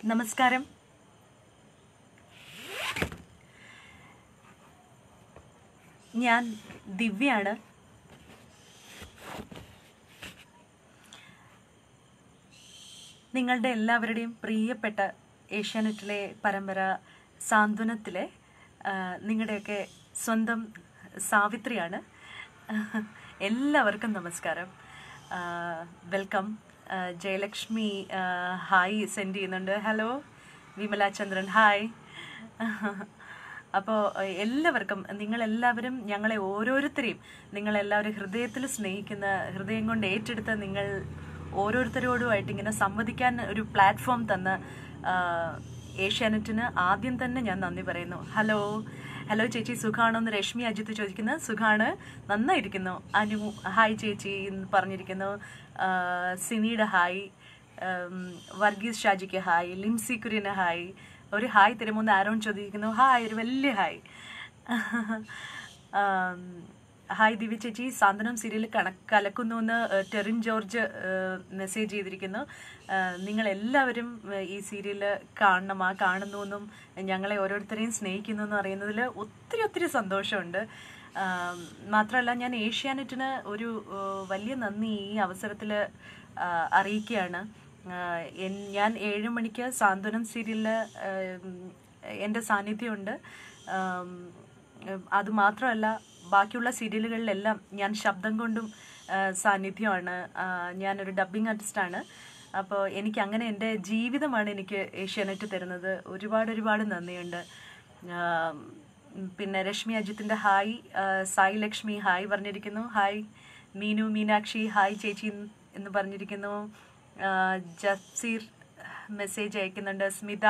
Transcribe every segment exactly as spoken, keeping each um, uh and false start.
നമസ്കാരം. ഞാൻ ദിവ്യയാണ്. നിങ്ങളുടെ എല്ലാവരുടെയും പ്രിയപ്പെട്ട ഏഷ്യാനെറ്റിലെ പരമ്പര സാന്ത്വനത്തിലെ നിങ്ങളുടെയൊക്കെ സ്വന്തം സാവിത്രിയാണ്. എല്ലാവർക്കും നമസ്കാരം. വെൽക്കം. ജയലക്ഷ്മി ഹായ് സെൻഡ് ചെയ്യുന്നുണ്ട്. Hello Vimala Chandran hi. അപ്പോൾ എല്ലാവർക്കും, നിങ്ങളെല്ലാവരും ഞങ്ങളെ ഓരോരുത്തരെയും നിങ്ങളെല്ലാവരും ഹൃദയത്തിൽ സ്നേഹിക്കുന്ന, ഹൃദയം കൊണ്ട് ഏറ്റെടുത്ത നിങ്ങൾ ഓരോരുത്തരോടുമായിട്ട് ഇങ്ങനെ സംവദിക്കാൻ ഒരു പ്ലാറ്റ്ഫോം തന്ന ഏഷ്യാനെറ്റിന് ആദ്യം തന്നെ ഞാൻ നന്ദി പറയുന്നു. ഹലോ ഹലോ ചേച്ചി സുഖാണോ എന്ന് രശ്മി അജിത്ത് ചോദിക്കുന്നത്. സുഖാണ്, നന്നായിരിക്കുന്നു. അനു ഹായ് ചേച്ചി എന്ന് പറഞ്ഞിരിക്കുന്നു. സിനിയുടെ ഹായ്, വർഗീസ് ഷാജിക്ക് ഹായ്, ലിംസി കുര്യന് ഹായ്, ഒരു ഹായ് തരുമോന്ന് ആരോൺ ചോദിക്കുന്നു. ഹായ്, ഒരു വലിയ ഹായ്. ഹായ് ദിവ്യ ചേച്ചി, സാന്ത്വനം സീരിയൽ കണ കലക്കുന്നു എന്ന് ടെറിൻ ജോർജ് മെസ്സേജ് ചെയ്തിരിക്കുന്നു. നിങ്ങളെല്ലാവരും ഈ സീരിയൽ കാണണം, ആ കാണുന്നു എന്നും ഞങ്ങളെ ഓരോരുത്തരെയും സ്നേഹിക്കുന്നു എന്ന് അറിയുന്നതിൽ ഒത്തിരി ഒത്തിരി സന്തോഷമുണ്ട്. മാത്രമല്ല, ഞാൻ ഏഷ്യാനെറ്റിന് ഒരു വലിയ നന്ദി ഈ അവസരത്തിൽ അറിയിക്കുകയാണ്. ഞാൻ ഏഴ് മണിക്ക് സാന്ത്വനം സീരിയലിൽ എൻ്റെ സാന്നിധ്യമുണ്ട്. അതുമാത്രമല്ല, ബാക്കിയുള്ള സീരിയലുകളിലെല്ലാം ഞാൻ ശബ്ദം കൊണ്ടും സാന്നിധ്യമാണ്. ഞാനൊരു ഡബ്ബിംഗ് ആർട്ടിസ്റ്റാണ്. അപ്പോൾ എനിക്ക് അങ്ങനെ എൻ്റെ ജീവിതമാണ് എനിക്ക് ഏഷ്യാനെറ്റ് തരുന്നത്. ഒരുപാട് ഒരുപാട് നന്ദിയുണ്ട്. പിന്നെ രശ്മി അജിത്തിൻ്റെ ഹായ്, സായി ലക്ഷ്മി ഹായ് പറഞ്ഞിരിക്കുന്നു. ഹായ്. മീനു മീനാക്ഷി ഹായ് ചേച്ചി എന്ന് പറഞ്ഞിരിക്കുന്നു. ജസീർ മെസ്സേജ് അയക്കുന്നുണ്ട്. സ്മിത.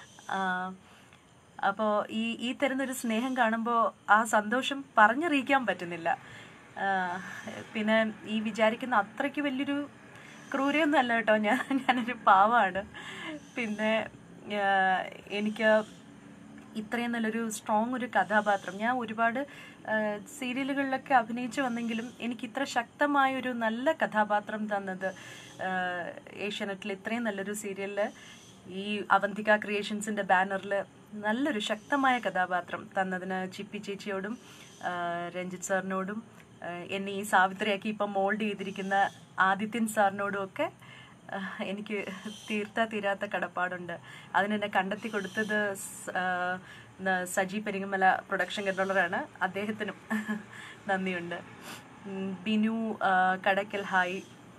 അപ്പോൾ ഈ ഈ തരുന്നൊരു സ്നേഹം കാണുമ്പോൾ ആ സന്തോഷം പറഞ്ഞറിയിക്കാൻ പറ്റുന്നില്ല. പിന്നെ ഈ വിചാരിക്കുന്ന അത്രയ്ക്ക് വലിയൊരു ക്രൂരയൊന്നും അല്ല കേട്ടോ. ഞാൻ ഞാനൊരു പാവമാണ്. പിന്നെ എനിക്ക് ഇത്രയും നല്ലൊരു സ്ട്രോങ് ഒരു കഥാപാത്രം, ഞാൻ ഒരുപാട് സീരിയലുകളിലൊക്കെ അഭിനയിച്ചു വന്നെങ്കിലും എനിക്ക് ഇത്ര ശക്തമായൊരു നല്ല കഥാപാത്രം തന്നത് ഏഷ്യാനെറ്റിൽ ഇത്രയും നല്ലൊരു സീരിയലിൽ ഈ അവന്തിക ക്രിയേഷൻസിൻ്റെ ബാനറിൽ നല്ലൊരു ശക്തമായ കഥാപാത്രം തന്നതിന് ചിപ്പി ചേച്ചിയോടും രഞ്ജിത്ത് സാറിനോടും എന്നെ ഈ സാവിത്രിയാക്കി ഇപ്പം മോൾഡ് ചെയ്തിരിക്കുന്ന ആദിത്യൻ സാറിനോടും ഒക്കെ എനിക്ക് തീർത്താ തീരാത്ത കടപ്പാടുണ്ട്. അതിനെന്നെ കണ്ടെത്തി കൊടുത്തത് സജി പെരിങ്ങമല പ്രൊഡക്ഷൻ കൺട്രോളറാണ്. അദ്ദേഹത്തിനും നന്ദിയുണ്ട്. ബിനു കടക്കൽ ഹായ്.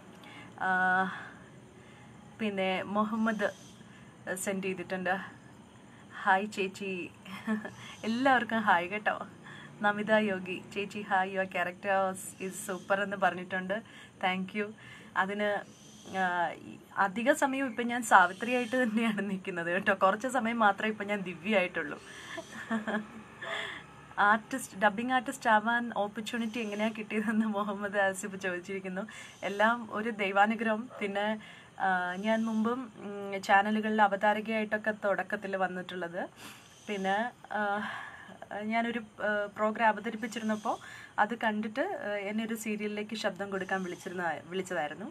പിന്നെ മുഹമ്മദ് സെൻഡ് ചെയ്തിട്ടുണ്ട്. ഹായ് ചേച്ചി. എല്ലാവർക്കും ഹായ് കേട്ടോ. നമിത യോഗി ചേച്ചി hi, your character is super എന്ന് പറഞ്ഞിട്ടുണ്ട്. Thank you. അതിന് അധിക സമയം ഇപ്പം ഞാൻ സാവിത്രിയായിട്ട് തന്നെയാണ് നിൽക്കുന്നത് കേട്ടോ. കുറച്ച് സമയം മാത്രമേ ഇപ്പം ഞാൻ ദിവ്യയായിട്ടുള്ളൂ. ആർട്ടിസ്റ്റ്, ഡബ്ബിംഗ് ആർട്ടിസ്റ്റ് ആവാൻ ഓപ്പർച്യൂണിറ്റി എങ്ങനെയാണ് കിട്ടിയതെന്ന് മുഹമ്മദ് ആസിഫ് ചോദിച്ചിരിക്കുന്നു. എല്ലാം ഒരു ദൈവാനുഗ്രഹം. പിന്നെ ഞാൻ മുമ്പും ചാനലുകളിൽ അവതാരകയായിട്ടൊക്കെ തുടക്കത്തിൽ വന്നിട്ടുള്ളത്. പിന്നെ ഞാനൊരു പ്രോഗ്രാം അവതരിപ്പിച്ചിരുന്നപ്പോൾ അത് കണ്ടിട്ട് എന്നെ ഒരു സീരിയലിലേക്ക് ശബ്ദം കൊടുക്കാൻ വിളിച്ചിരുന്ന വിളിച്ചതായിരുന്നു.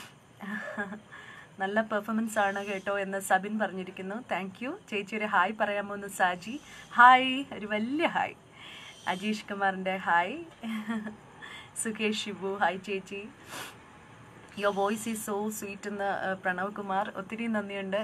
നല്ല പെർഫോമൻസ് ആണ് കേട്ടോ എന്ന് സബിൻ പറഞ്ഞിരിക്കുന്നു. താങ്ക് യു ചേച്ചി. ഒരു ഹായ് പറയാമോ എന്ന് സാജി ഹായ്, ഒരു വലിയ ഹായ്. അജീഷ് കുമാറിൻ്റെ ഹായ്. സുകേഷ് ഷിബു ഹായ് ചേച്ചി. Your voice is so sweet എന്ന് പ്രണവ് കുമാർ, ഒത്തിരി നന്ദിയുണ്ട്.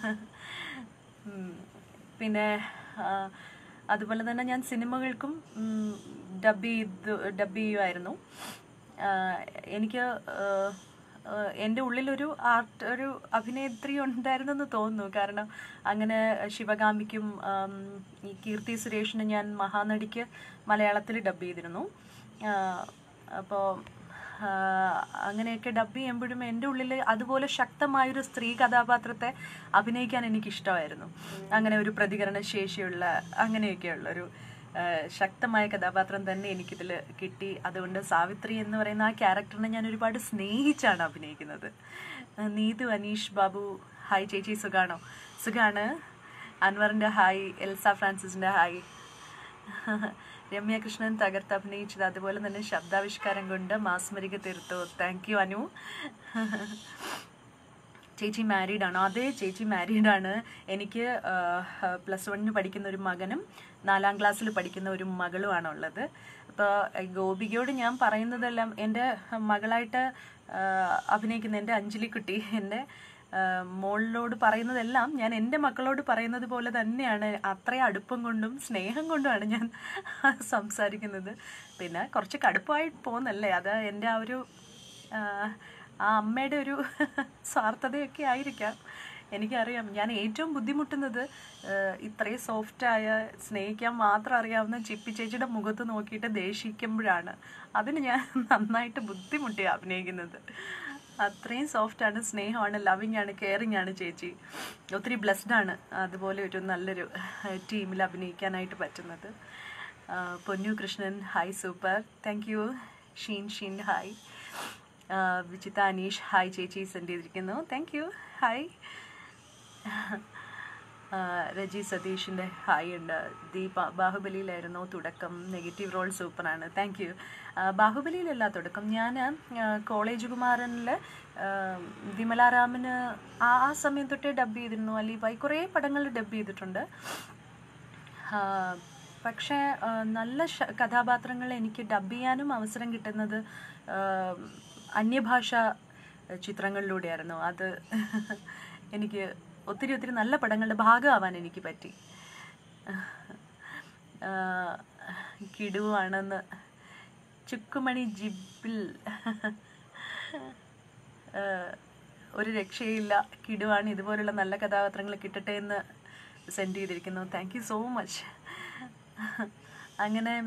പിന്നെ അതുപോലെ തന്നെ ഞാൻ സിനിമകൾക്കും ഡബ് ചെയ്ത് ഡബ് ചെയ്യുമായിരുന്നു. എനിക്ക് എൻ്റെ ഉള്ളിലൊരു ആർട്ട് ഒരു അഭിനേത്രി ഉണ്ടായിരുന്നെന്ന് തോന്നുന്നു. കാരണം അങ്ങനെ ശിവകാമിക്കും ഈ കീർത്തി സുരേഷിന് ഞാൻ മഹാനടിക്ക് മലയാളത്തിൽ ഡബ് ചെയ്തിരുന്നു. അപ്പോൾ അങ്ങനെയൊക്കെ ഡബ് ചെയ്യുമ്പോഴും എൻ്റെ ഉള്ളിൽ അതുപോലെ ശക്തമായൊരു സ്ത്രീ കഥാപാത്രത്തെ അഭിനയിക്കാൻ എനിക്കിഷ്ടമായിരുന്നു. അങ്ങനെ ഒരു പ്രതികരണ ശേഷിയുള്ള അങ്ങനെയൊക്കെയുള്ളൊരു ശക്തമായ കഥാപാത്രം തന്നെ എനിക്കിതിൽ കിട്ടി. അതുകൊണ്ട് സാവിത്രി എന്ന് പറയുന്ന ആ ക്യാരക്ടറിനെ ഞാൻ ഒരുപാട് സ്നേഹിച്ചാണ് അഭിനയിക്കുന്നത്. നീതു അനീഷ് ബാബു ഹായ് ചേച്ചി, സുഖാണോ? സുഖാണ്. അൻവറിൻ്റെ ഹായ്. എൽസ ഫ്രാൻസിസിൻ്റെ ഹായ്. രമ്യ കൃഷ്ണൻ തകർത്ത് അഭിനയിച്ചത്, അതുപോലെ തന്നെ ശബ്ദാവിഷ്കാരം കൊണ്ട് മാസ്മരിക തീർത്തു. Thank you Anu. ചേച്ചി മാരീഡാണോ? അതേ, ചേച്ചി മാരീഡാണ്. എനിക്ക് പ്ലസ് വണ്ണിന് പഠിക്കുന്ന ഒരു മകനും നാലാം ക്ലാസ്സിൽ പഠിക്കുന്ന ഒരു മകളുമാണ് ഉള്ളത്. അപ്പോൾ ഗോപികയോട് ഞാൻ പറയുന്നതെല്ലാം എൻ്റെ മകളായിട്ട് അഭിനയിക്കുന്ന എൻ്റെ അഞ്ജലിക്കുട്ടി, എൻ്റെ മോളിനോട് പറയുന്നതെല്ലാം ഞാൻ എൻ്റെ മക്കളോട് പറയുന്നത് പോലെ തന്നെയാണ്. അത്രയും അടുപ്പം കൊണ്ടും സ്നേഹം കൊണ്ടുമാണ് ഞാൻ സംസാരിക്കുന്നത്. പിന്നെ കുറച്ച് കടുപ്പമായി പോകുന്നല്ലേ, അത് എൻ്റെ ആ ഒരു ആ അമ്മയുടെ ഒരു സ്വാർത്ഥതയൊക്കെ ആയിരിക്കാം, എനിക്കറിയാം. ഞാൻ ഏറ്റവും ബുദ്ധിമുട്ടുന്നത് ഇത്രയും സോഫ്റ്റായ, സ്നേഹിക്കാൻ മാത്രം അറിയാവുന്ന ചിപ്പി ചേച്ചിയുടെ മുഖത്ത് നോക്കിയിട്ട് ദേഷിക്കുമ്പോഴാണ്. അതിന് ഞാൻ നന്നായിട്ട് ബുദ്ധിമുട്ടി അഭിനയിക്കുന്നത്. അത്രയും സോഫ്റ്റാണ്, സ്നേഹമാണ്, ലവിങ് ആണ്, കെയറിങ് ആണ് ചേച്ചി. ഒത്തിരി ബ്ലെസ്ഡ് ആണ് അതുപോലെ ഒരു നല്ലൊരു ടീമിൽ അഭിനയിക്കാനായിട്ട് പറ്റുന്നത്. Ponnu Krishnan hi, super, thank you. Sheen Sheen hi. Vichitha Aneesh hi ചേച്ചി സെൻഡ് ചെയ്തിരിക്കുന്നു, താങ്ക് യു, ഹായ്. രജി സതീഷിൻ്റെ ഹായ് ഉണ്ട്. ദീപ ബാഹുബലിയിലായിരുന്നു തുടക്കം, നെഗറ്റീവ് റോൾ സൂപ്പറാണ്, താങ്ക് യു. ബാഹുബലിയിലല്ല തുടക്കം, ഞാൻ കോളേജ് കുമാരനിൽ വിമലാരാമന് ആ ആ സമയം തൊട്ടേ ഡബ് ചെയ്തിരുന്നു. അലീബായി കുറേ പടങ്ങളിൽ ഡബ് ചെയ്തിട്ടുണ്ട്. പക്ഷേ നല്ല കഥാപാത്രങ്ങൾ എനിക്ക് ഡബ് ചെയ്യാനും അവസരം കിട്ടുന്നത് അന്യഭാഷ ചിത്രങ്ങളിലൂടെയായിരുന്നു. അത് എനിക്ക് ഒത്തിരി ഒത്തിരി നല്ല പടങ്ങളുടെ ഭാഗമാവാൻ എനിക്ക് പറ്റി. കിടുവാണെന്ന് ചുക്കുമണി ജിബിൽ ഒരു രക്ഷയില്ല, കിടുവാണ്, ഇതുപോലുള്ള നല്ല കഥാപാത്രങ്ങൾ കിട്ടട്ടെ എന്ന് സെൻഡ് ചെയ്തിരിക്കുന്നു, താങ്ക് യു സോ മച്ച്. അങ്ങനെ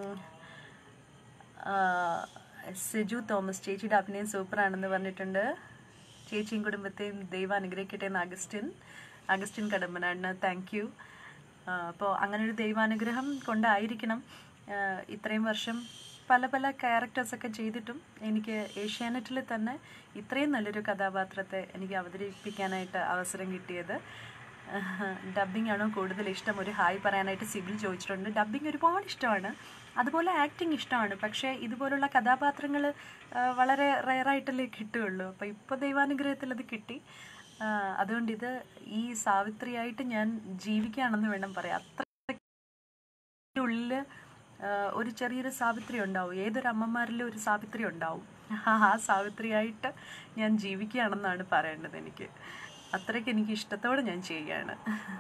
സെജു തോമസ് ചേച്ചിയുടെ അഭിനയം സൂപ്പറാണെന്ന് പറഞ്ഞിട്ടുണ്ട്. ചേച്ചിയും കുടുംബത്തെയും ദൈവം അനുഗ്രഹിക്കട്ടെ എന്ന് അഗസ്റ്റിൻ അഗസ്റ്റിൻ കടമ്പനാടിന്, താങ്ക് യു. അപ്പോൾ അങ്ങനെ ഒരു ദൈവാനുഗ്രഹം കൊണ്ടായിരിക്കണം ഇത്രയും വർഷം പല പല ക്യാരക്ടേഴ്സൊക്കെ ചെയ്തിട്ടും എനിക്ക് ഏഷ്യാനെറ്റിൽ തന്നെ ഇത്രയും നല്ലൊരു കഥാപാത്രത്തെ എനിക്ക് അവതരിപ്പിക്കാനായിട്ട് അവസരം കിട്ടിയത്. ഡബ്ബിംഗ് ആണോ കൂടുതൽ ഇഷ്ടം? ഒരു ഹായ് പറയാനായിട്ട് സിബിൽ ചോദിച്ചിട്ടുണ്ട്. ഡബ്ബിംഗ് ഒരുപാട് ഇഷ്ടമാണ്, അതുപോലെ ആക്ടിങ് ഇഷ്ടമാണ്. പക്ഷേ ഇതുപോലുള്ള കഥാപാത്രങ്ങൾ വളരെ റെയറായിട്ടല്ലേ കിട്ടുകയുള്ളൂ. അപ്പോൾ ഇപ്പോൾ ദൈവാനുഗ്രഹത്തിൽ അത് കിട്ടി. അതുകൊണ്ട് ഇത് ഈ സാവിത്രിയായിട്ട് ഞാൻ ജീവിക്കുകയാണെന്ന് വേണം പറയാം. അത്ര ഉള്ളിൽ ഒരു ചെറിയൊരു സാവിത്രി ഉണ്ടാവും, ഏതൊരു അമ്മമാരിലും ഒരു സാവിത്രി ഉണ്ടാവും. ആ സാവിത്രിയായിട്ട് ഞാൻ ജീവിക്കുകയാണെന്നാണ് പറയേണ്ടത്. എനിക്ക് അത്രയ്ക്ക് എനിക്ക് ഇഷ്ടത്തോടെ ഞാൻ ചെയ്യുകയാണ്.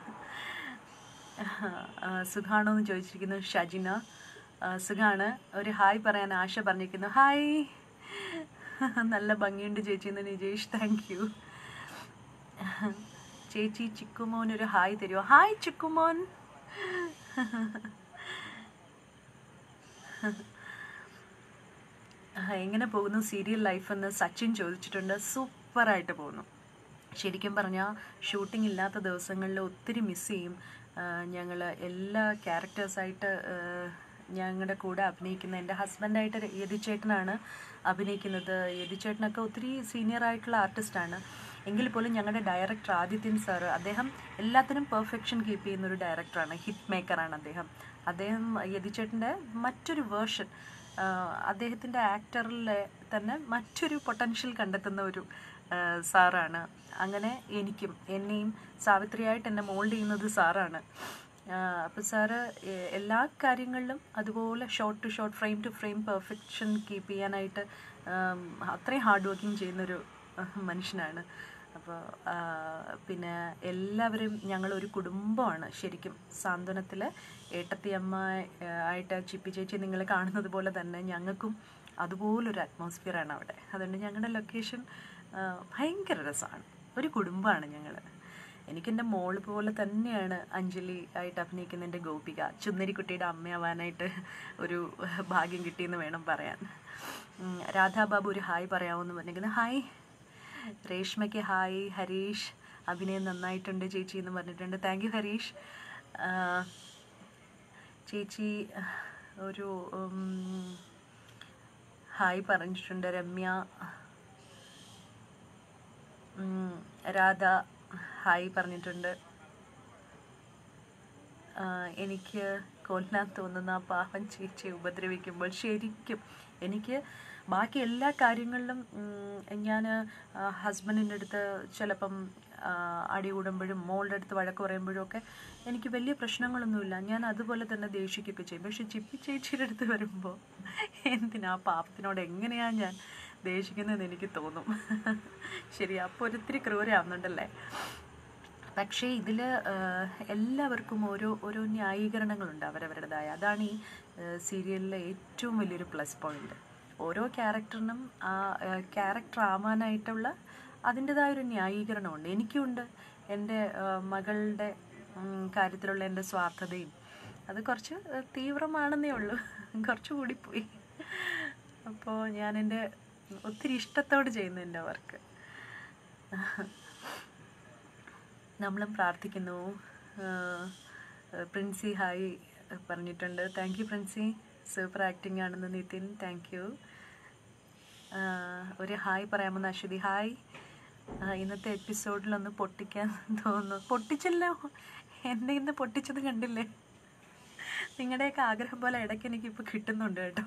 സുഖാണോ എന്ന് ചോദിച്ചിരിക്കുന്നു ഷജിന. സുഖാണ്, ഒരു ഹായ് പറയാൻ ആശ പറഞ്ഞിരിക്കുന്നു, ഹായ്. നല്ല ഭംഗിയുണ്ട് ചേച്ചി എന്ന് നിജേഷ്, താങ്ക് യു. ചേച്ചി ചിക്കുമോൻ ഒരു ഹായ് തരുമോ? ഹായ് ചിക്കുമോൻ. എങ്ങനെ പോകുന്നു സീരിയൽ ലൈഫ് എന്ന് സച്ചിൻ ചോദിച്ചിട്ടുണ്ട്. സൂപ്പറായിട്ട് പോകുന്നു. ശരിക്കും പറഞ്ഞാൽ ഷൂട്ടിംഗ് ഇല്ലാത്ത ദിവസങ്ങളിൽ ഒത്തിരി മിസ് ചെയ്യും. ഞങ്ങൾ എല്ലാ ക്യാരക്ടേഴ്സായിട്ട് ഞങ്ങളുടെ കൂടെ അഭിനയിക്കുന്ന എൻ്റെ ഹസ്ബൻഡായിട്ട് യതിച്ചേട്ടനാണ് അഭിനയിക്കുന്നത്. യതിച്ചേട്ടനൊക്കെ ഒത്തിരി സീനിയർ ആയിട്ടുള്ള ആർട്ടിസ്റ്റാണ്. എങ്കിൽ പോലും ഞങ്ങളുടെ ഡയറക്ടർ ആദിത്യൻ സാറ്, അദ്ദേഹം എല്ലാത്തിനും പെർഫെക്ഷൻ കീപ്പ് ചെയ്യുന്നൊരു ഡയറക്ടറാണ്, ഹിറ്റ് മേക്കറാണ് അദ്ദേഹം. അദ്ദേഹം യതിച്ചേട്ടൻ്റെ മറ്റൊരു വേർഷൻ, അദ്ദേഹത്തിൻ്റെ ആക്ടറിലെ തന്നെ മറ്റൊരു പൊട്ടൻഷ്യൽ കണ്ടെത്തുന്ന ഒരു സാറാണ്. അങ്ങനെ എനിക്കും എന്നെയും സാവിത്രിയായിട്ട് എന്നെ മോൾഡ് ചെയ്യുന്നത് സാറാണ്. അപ്പോൾ സാറ് എല്ലാ കാര്യങ്ങളിലും അതുപോലെ shot to shot, frame to frame perfection keep ചെയ്യാനായിട്ട് അത്രയും ഹാർഡ് വർക്കിംഗ് ചെയ്യുന്നൊരു മനുഷ്യനാണ്. അപ്പോൾ പിന്നെ എല്ലാവരും ഞങ്ങളൊരു കുടുംബമാണ് ശരിക്കും. സാന്ത്വനത്തിൽ ഏട്ടത്തിയമ്മ ആയിട്ട് ചിപ്പി ചേച്ചി നിങ്ങൾ കാണുന്നത് പോലെ തന്നെ ഞങ്ങൾക്കും അതുപോലൊരു അറ്റ്മോസ്ഫിയറാണ് അവിടെ. അതുകൊണ്ട് ഞങ്ങളുടെ ലൊക്കേഷൻ ഭയങ്കര രസമാണ്, ഒരു കുടുംബമാണ് ഞങ്ങൾ. എനിക്കെൻ്റെ മോള് പോലെ തന്നെയാണ് അഞ്ജലി ആയിട്ട് അഭിനയിക്കുന്ന എൻ്റെ ഗോപിക. ചുന്നരിക്കുട്ടിയുടെ അമ്മയാവാനായിട്ട് ഒരു ഭാഗ്യം കിട്ടിയെന്ന് വേണം പറയാൻ. രാധാബാബു ഒരു ഹായ് പറയാമെന്ന് പറഞ്ഞിരിക്കുന്നത്, ഹായ്. രേഷ്മയ്ക്ക് ഹായ്. ഹരീഷ് അഭിനയം നന്നായിട്ടുണ്ട് ചേച്ചി എന്ന് പറഞ്ഞിട്ടുണ്ട്, താങ്ക് യു ഹരീഷ്. ചേച്ചി ഒരു ഹായ് പറഞ്ഞിട്ടുണ്ട്. രമ്യ, രാധ ഹായ് പറഞ്ഞിട്ടുണ്ട്. എനിക്ക് കൊല്ലാൻ തോന്നുന്ന ആ പാവം ചേച്ചിയെ ഉപദ്രവിക്കുമ്പോൾ ശരിക്കും എനിക്ക് ബാക്കി എല്ലാ കാര്യങ്ങളിലും ഞാൻ ഹസ്ബൻഡിൻ്റെ അടുത്ത് ചിലപ്പം അടി കൂടുമ്പോഴും മോളുടെ അടുത്ത് വഴക്ക് പറയുമ്പോഴും ഒക്കെ എനിക്ക് വലിയ പ്രശ്നങ്ങളൊന്നുമില്ല, ഞാൻ അതുപോലെ തന്നെ ദേഷിക്കുകയൊക്കെ ചെയ്യും. പക്ഷെ ചിപ്പി ചേച്ചിയുടെ അടുത്ത് വരുമ്പോൾ എന്തിനാ പാപത്തിനോട് എങ്ങനെയാണ് ഞാൻ ദേഷിക്കുന്നതെന്ന് എനിക്ക് തോന്നും. ശരി, അപ്പോൾ ഒരിത്തിരി ക്രൂരാവുന്നുണ്ടല്ലേ. പക്ഷേ ഇതിൽ എല്ലാവർക്കും ഓരോ ഓരോ ന്യായീകരണങ്ങളുണ്ട് അവരവരുടേതായ. അതാണ് ഈ സീരിയലിലെ ഏറ്റവും വലിയൊരു പ്ലസ് പോയിന്റ്. ഓരോ ക്യാരക്ടറിനും ആ ക്യാരക്ടർ ആവാനായിട്ടുള്ള അതിൻ്റെതായൊരു ന്യായീകരണമുണ്ട്. എനിക്കുണ്ട്. എൻ്റെ മകളുടെ കാര്യത്തിലുള്ള എൻ്റെ സ്വാർത്ഥതയും അത് കുറച്ച് തീവ്രമാണെന്നേ ഉള്ളൂ, കുറച്ച് കൂടിപ്പോയി. അപ്പോൾ ഞാൻ എൻ്റെ ഒത്തിരി ഇഷ്ടത്തോട് ചെയ്യുന്നു എൻ്റെ വർക്ക്. നമ്മളും പ്രാർത്ഥിക്കുന്നു. പ്രിൻസി ഹായ് പറഞ്ഞിട്ടുണ്ട്. Thank you Princy, super acting ആണെന്ന് നിതിൻ, താങ്ക് യു. ഒരു ഹായ് പറയാമെന്ന് അശ്വതി ഹായ്. ഇന്നത്തെ എപ്പിസോഡിലൊന്ന് പൊട്ടിക്കാൻ തോന്നുന്നു. പൊട്ടിച്ചല്ലോ, എന്നെ ഇന്ന് പൊട്ടിച്ചത് കണ്ടില്ലേ? നിങ്ങളുടെയൊക്കെ ആഗ്രഹം പോലെ ഇടയ്ക്ക് എനിക്കിപ്പോൾ കിട്ടുന്നുണ്ട് കേട്ടോ.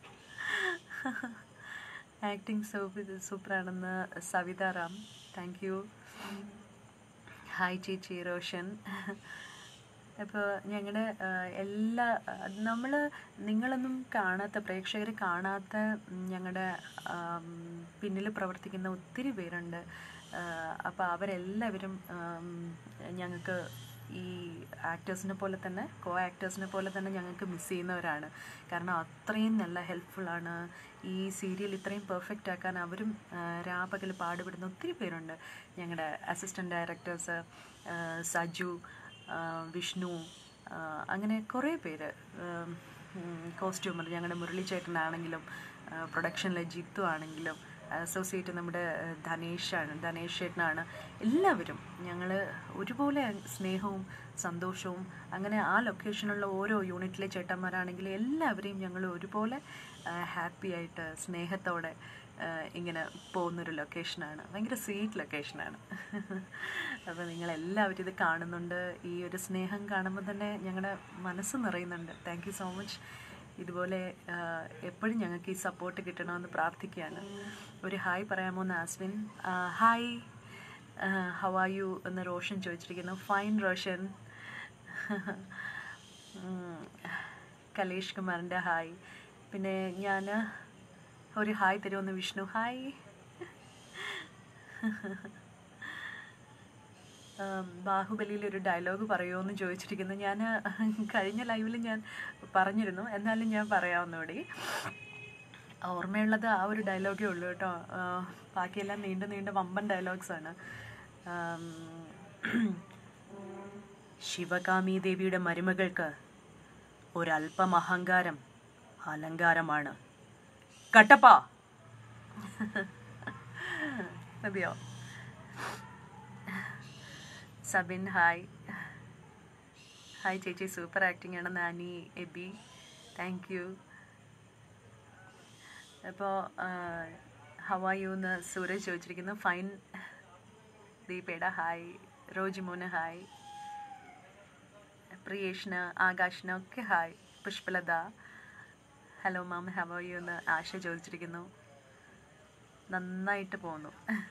ആക്ടിങ് സൂപ്പർ സൂപ്പറാണെന്ന് Savitha Ram, thank you. Hi ചേച്ചി റോഷൻ. അപ്പോൾ ഞങ്ങളുടെ എല്ലാ നമ്മൾ നിങ്ങളൊന്നും കാണാത്ത, പ്രേക്ഷകർ കാണാത്ത ഞങ്ങളുടെ പിന്നിൽ പ്രവർത്തിക്കുന്ന ഒത്തിരി പേരുണ്ട്. അപ്പോൾ അവരെല്ലാവരും ഞങ്ങൾക്ക് ഈ ആക്ടേഴ്സിനെ പോലെ തന്നെ, കോ ആക്ടേഴ്സിനെ പോലെ തന്നെ ഞങ്ങൾക്ക് മിസ് ചെയ്യുന്നവരാണ്. കാരണം അത്രയും നല്ല ഹെൽപ്ഫുള്ളാണ്. ഈ സീരിയൽ ഇത്രയും പെർഫെക്റ്റ് ആക്കാൻ അവരും രാപകൽ പാടുപെടുന്ന ഒത്തിരി പേരുണ്ട്. ഞങ്ങളുടെ അസിസ്റ്റൻറ്റ് ഡയറക്ടേഴ്സ് സജു, വിഷ്ണു, അങ്ങനെ കുറേ പേര്, കോസ്റ്റ്യൂമർ ഞങ്ങളുടെ മുരളിച്ചേട്ടനാണെങ്കിലും, പ്രൊഡക്ഷനിലെ ജിത്തു ആണെങ്കിലും, അസോസിയേറ്റ് നമ്മുടെ ധനേഷാണ് ധനേഷ് ചേട്ടനാണ്, എല്ലാവരും ഞങ്ങൾ ഒരുപോലെ സ്നേഹവും സന്തോഷവും. അങ്ങനെ ആ ലൊക്കേഷനുള്ള ഓരോ യൂണിറ്റിലെ ചേട്ടന്മാരാണെങ്കിൽ എല്ലാവരെയും ഞങ്ങൾ ഒരുപോലെ ഹാപ്പി ആയിട്ട് സ്നേഹത്തോടെ ഇങ്ങനെ പോകുന്നൊരു ലൊക്കേഷനാണ്. ഭയങ്കര സ്വീറ്റ് ലൊക്കേഷനാണ്. അപ്പോൾ നിങ്ങളെല്ലാവരും ഇത് കാണുന്നുണ്ട്. ഈ ഒരു സ്നേഹം കാണുമ്പോൾ തന്നെ ഞങ്ങളുടെ മനസ്സ് നിറയുന്നുണ്ട്. Thank you so much. ഇതുപോലെ എപ്പോഴും ഞങ്ങൾക്ക് ഈ സപ്പോർട്ട് കിട്ടണമെന്ന് പ്രാർത്ഥിക്കുകയാണ്. ഒരു ഹായ് പറയാമോ എന്ന് Aswin. Hi, how are you എന്ന് റോഷൻ ചോദിച്ചിരിക്കുന്നു. ഫൈൻ റോഷൻ. കലേഷ് കുമാറിൻ്റെ ഹായ്. പിന്നെ ഞാൻ ഒരു ഹായ് തരുമെന്ന് വിഷ്ണു ഹായ്. ബാഹുബലിയിൽ ഒരു ഡയലോഗ് പറയുമോ എന്ന് ചോദിച്ചിരിക്കുന്നു. ഞാൻ കഴിഞ്ഞ ലൈവിൽ ഞാൻ പറഞ്ഞിരുന്നു, എന്നാലും ഞാൻ പറയാവുന്നൂടി. ഓർമ്മയുള്ളത് ആ ഒരു ഡയലോഗേ ഉള്ളൂ കേട്ടോ. ബാക്കിയെല്ലാം നീണ്ട നീണ്ട വമ്പൻ ഡയലോഗ്സാണ്. ശിവകാമി ദേവിയുടെ മരുമകൾക്ക് ഒരല്പം അഹങ്കാരം അലങ്കാരമാണ്. കട്ടപ്പ മതിയോ? സബിൻ ഹായ്. ഹായ് ചേച്ചി, സൂപ്പർ ആക്ടിങ് ആണ്. Nani Aby, thank you. അപ്പോൾ ഹൗ ആർ യു എന്ന് സൂരജ് ചോദിച്ചിരിക്കുന്നു. ഫൈൻ. ദീപേട ഹായ്. റോജിമോന് ഹായ്. പ്രിയേഷിന്, ആകാശിന് ഒക്കെ hi. Pushpalatha hello ma'am, how are you എന്ന് ആശ ചോദിച്ചിരിക്കുന്നു. നന്നായിട്ട് പോകുന്നു.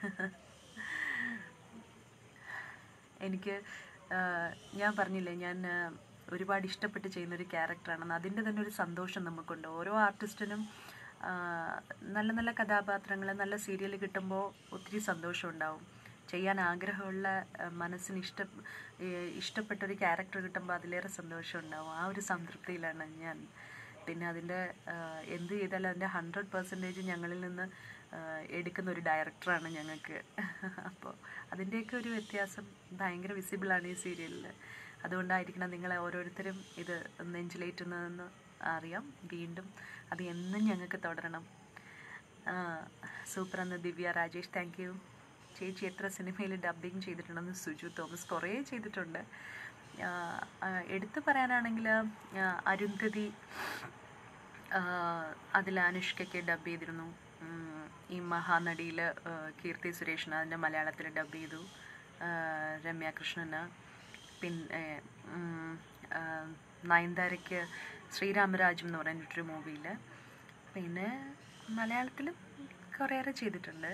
എനിക്ക് ഞാൻ പറഞ്ഞില്ലേ, ഞാൻ ഒരുപാട് ഇഷ്ടപ്പെട്ട് ചെയ്യുന്നൊരു ക്യാരക്ടറാണെന്ന്. അതിൻ്റെ തന്നെ ഒരു സന്തോഷം നമുക്കുണ്ട്. ഓരോ ആർട്ടിസ്റ്റിനും നല്ല നല്ല കഥാപാത്രങ്ങൾ, നല്ല സീരിയൽ കിട്ടുമ്പോൾ ഒത്തിരി സന്തോഷം ഉണ്ടാവും. ചെയ്യാൻ ആഗ്രഹമുള്ള, മനസ്സിന് ഇഷ്ട ഇഷ്ടപ്പെട്ടൊരു ക്യാരക്ടർ കിട്ടുമ്പോൾ അതിലേറെ സന്തോഷം ഉണ്ടാവും. ആ ഒരു സംതൃപ്തിയിലാണ് ഞാൻ. പിന്നെ അതിൻ്റെ എന്ത് ചെയ്താലും അതിൻ്റെ ഹൺഡ്രഡ് പെർസെൻറ്റേജ് ഞങ്ങളിൽ നിന്ന് എടുക്കുന്ന ഒരു ഡയറക്ടറാണ് ഞങ്ങൾക്ക്. അപ്പോൾ അതിൻ്റെയൊക്കെ ഒരു വ്യത്യാസം ഭയങ്കര വിസിബിളാണ് ഈ സീരിയലിൽ. അതുകൊണ്ടായിരിക്കണം നിങ്ങളെ ഓരോരുത്തരും ഇത് നെഞ്ചിലേറ്റുന്നതെന്ന് അറിയാം. വീണ്ടും അത് എന്നും ഞങ്ങൾക്ക് തുടരണം. സൂപ്പറെന്ന് ദിവ്യ രാജേഷ്, താങ്ക് യു. ചേച്ചി എത്ര സിനിമയിൽ ഡബ്ബിങ് ചെയ്തിട്ടുണ്ടെന്ന് സുജു തോമസ്. കുറേ ചെയ്തിട്ടുണ്ട്. എടുത്തു പറയാനാണെങ്കിൽ അരുന്ധതി, അതിൽ അനുഷ്കയ്ക്ക് ഡബ് ചെയ്തിരുന്നു. ഈ മഹാനടിയിൽ കീർത്തി സുരേഷിന് അതിൻ്റെ മലയാളത്തിൽ ഡബ് ചെയ്തു. രമ്യ കൃഷ്ണന്. പിന്നെ നയൻതാരയ്ക്ക് ശ്രീരാമരാജ്യം എന്ന് പറഞ്ഞിട്ടൊരു മൂവിയിൽ. പിന്നെ മലയാളത്തിലും കുറേയേറെ ചെയ്തിട്ടുണ്ട്.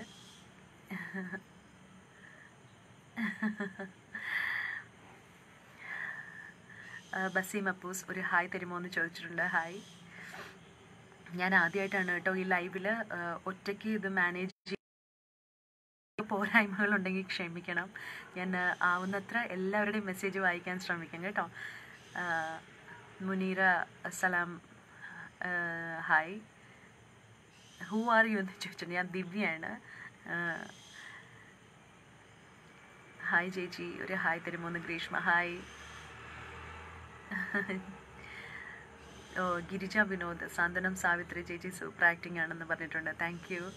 ബസീം അപ്പൂസ് ഒരു ഹായ് തരുമോ എന്ന് ചോദിച്ചിട്ടുണ്ട്. ഹായ്. ഞാൻ ആദ്യമായിട്ടാണ് കേട്ടോ ഈ ലൈവിൽ ഒറ്റയ്ക്ക് ഇത് മാനേജ് ചെയ്ത്, പോരായ്മകളുണ്ടെങ്കിൽ ക്ഷമിക്കണം. ഞാൻ ആവുന്നത്ര എല്ലാവരുടെയും മെസ്സേജ് വായിക്കാൻ ശ്രമിക്കാം കേട്ടോ. Muneera Salam hi. Who are you എന്ന് ചോദിച്ചിട്ടുണ്ട്. ഞാൻ ദിവ്യയാണ്. ഹായ് ചേച്ചി ഒരു ഹായ് തരുമോ എന്ന് ഗ്രീഷ്മ. ഹായ്. ഓ ഗിരിജ വിനോദ് സാന്ത്വനം സാവിത്രി ചേച്ചി സൂപ്പർ ആക്ടിങ് ആണെന്ന് പറഞ്ഞിട്ടുണ്ട്. Thank you.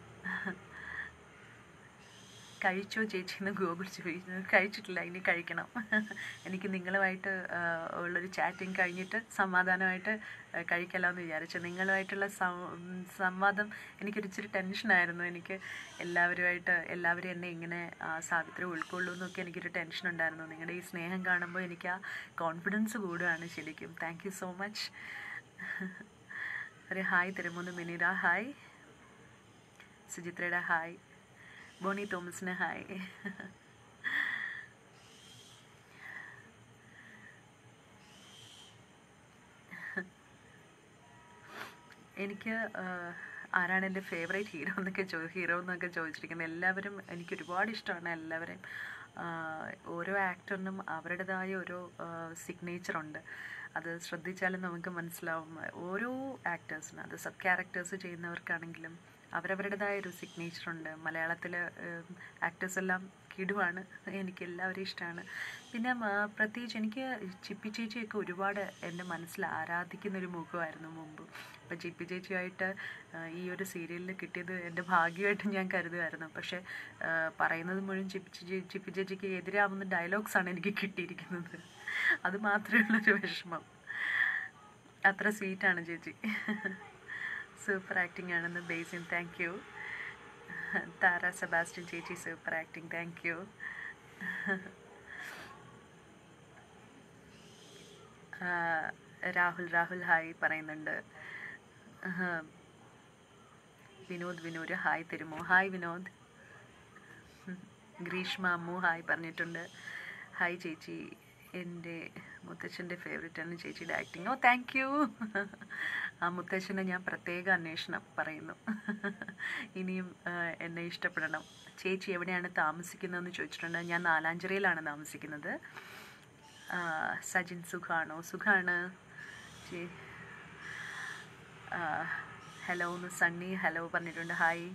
കഴിച്ചോ ചേച്ചി എന്ന് ഗൂഗിൾ ചോദിച്ചു. കഴിച്ചിട്ടില്ല, ഇനി കഴിക്കണം. എനിക്ക് നിങ്ങളുമായിട്ട് ഉള്ളൊരു ചാറ്റിങ് കഴിഞ്ഞിട്ട് സമാധാനമായിട്ട് കഴിക്കലാം എന്ന് വിചാരിച്ചു. നിങ്ങളുമായിട്ടുള്ള സംവാദം എനിക്കൊരു ഇച്ചിരി ടെൻഷനായിരുന്നു. എനിക്ക് എല്ലാവരുമായിട്ട് എല്ലാവരും എന്നെ ഇങ്ങനെ സാവിത്രി ഉൾക്കൊള്ളൂ എന്നൊക്കെ എനിക്കൊരു ടെൻഷൻ ഉണ്ടായിരുന്നു. നിങ്ങളുടെ ഈ സ്നേഹം കാണുമ്പോൾ എനിക്ക് ആ കോൺഫിഡൻസ് കൂടുകയാണ് ശരിക്കും. Thank you so much. ഒരു ഹായ് തരുമോന്ന് മിനിര. ഹായ്. സുചിത്രയുടെ ഹായ്. ബോണി തോമസിന് ഹായ്. എനിക്ക് ആരാണ് എൻ്റെ ഫേവറേറ്റ് ഹീറോ എന്നൊക്കെ ചോ ഹീറോ എന്നൊക്കെ ചോദിച്ചിരിക്കുന്നത്. എല്ലാവരും എനിക്ക് ഒരുപാട് ഇഷ്ടമാണ്. എല്ലാവരെയും ഓരോ ആക്ടറിനും അവരുടേതായ ഓരോ സിഗ്നേച്ചറുണ്ട്. അത് ശ്രദ്ധിച്ചാലും നമുക്ക് മനസ്സിലാവും. ഓരോ ആക്ടേഴ്സിനും, അത് സബ് ക്യാരക്ടേഴ്സ് ചെയ്യുന്നവർക്കാണെങ്കിലും അവരവരുടേതായ ഒരു സിഗ്നേച്ചറുണ്ട്. മലയാളത്തിലെ ആക്ടേഴ്സ് എല്ലാം കിടുവാണ്. എനിക്ക് എല്ലാവരെയും ഇഷ്ടമാണ്. പിന്നെ പ്രത്യേകിച്ച് എനിക്ക് ചിപ്പി ചേച്ചിയൊക്കെ ഒരുപാട് എൻ്റെ മനസ്സിൽ ആരാധിക്കുന്നൊരു മുഖമായിരുന്നു മുമ്പ്. അപ്പം ചിപ്പി ചേച്ചിയായിട്ട് ഈ ഒരു സീരിയലിൽ കിട്ടിയത് എൻ്റെ ഭാഗ്യമായിട്ട് ഞാൻ കരുതുമായിരുന്നു. പക്ഷേ പറയുന്നത് മുഴുവൻ ചിപ്പി ചിപ്പി ചേച്ചിക്ക് എതിരാവുന്ന ഡയലോഗ്സാണ് എനിക്ക് കിട്ടിയിരിക്കുന്നത്. അത് മാത്രമേ ഉള്ളൊരു വിഷമം. അത്ര സ്വീറ്റാണ് ചേച്ചി. സൂപ്പർ ആക്ടിങ് ആണെന്ന് Basin. Thank you. Thara Sebastian ചേച്ചി super acting. Thank you. Rahul Rahul hi പറയുന്നുണ്ട്. വിനോദ് വിനോദ് ഹായ് തരുമോ. ഹായ് വിനോദ്. ഗ്രീഷ്മ അമ്മു ഹായ് പറഞ്ഞിട്ടുണ്ട്. ഹായ് ചേച്ചി, എൻ്റെ മുത്തച്ഛൻ്റെ ഫേവറേറ്റാണ് ചേച്ചിയുടെ ആക്ടിങ്. Oh thank you. ആ മുത്തച്ഛനെ ഞാൻ പ്രത്യേക അന്വേഷണം പറയുന്നു. ഇനിയും എന്നെ ഇഷ്ടപ്പെടണം. ചേച്ചി എവിടെയാണ് താമസിക്കുന്നതെന്ന് ചോദിച്ചിട്ടുണ്ട്. ഞാൻ നാലാഞ്ചിറയിലാണ് താമസിക്കുന്നത്. സജിൻ സുഖാണോ. സുഖാണ്. ഹലോ എന്ന് സണ്ണി ഹലോ പറഞ്ഞിട്ടുണ്ട്. Hi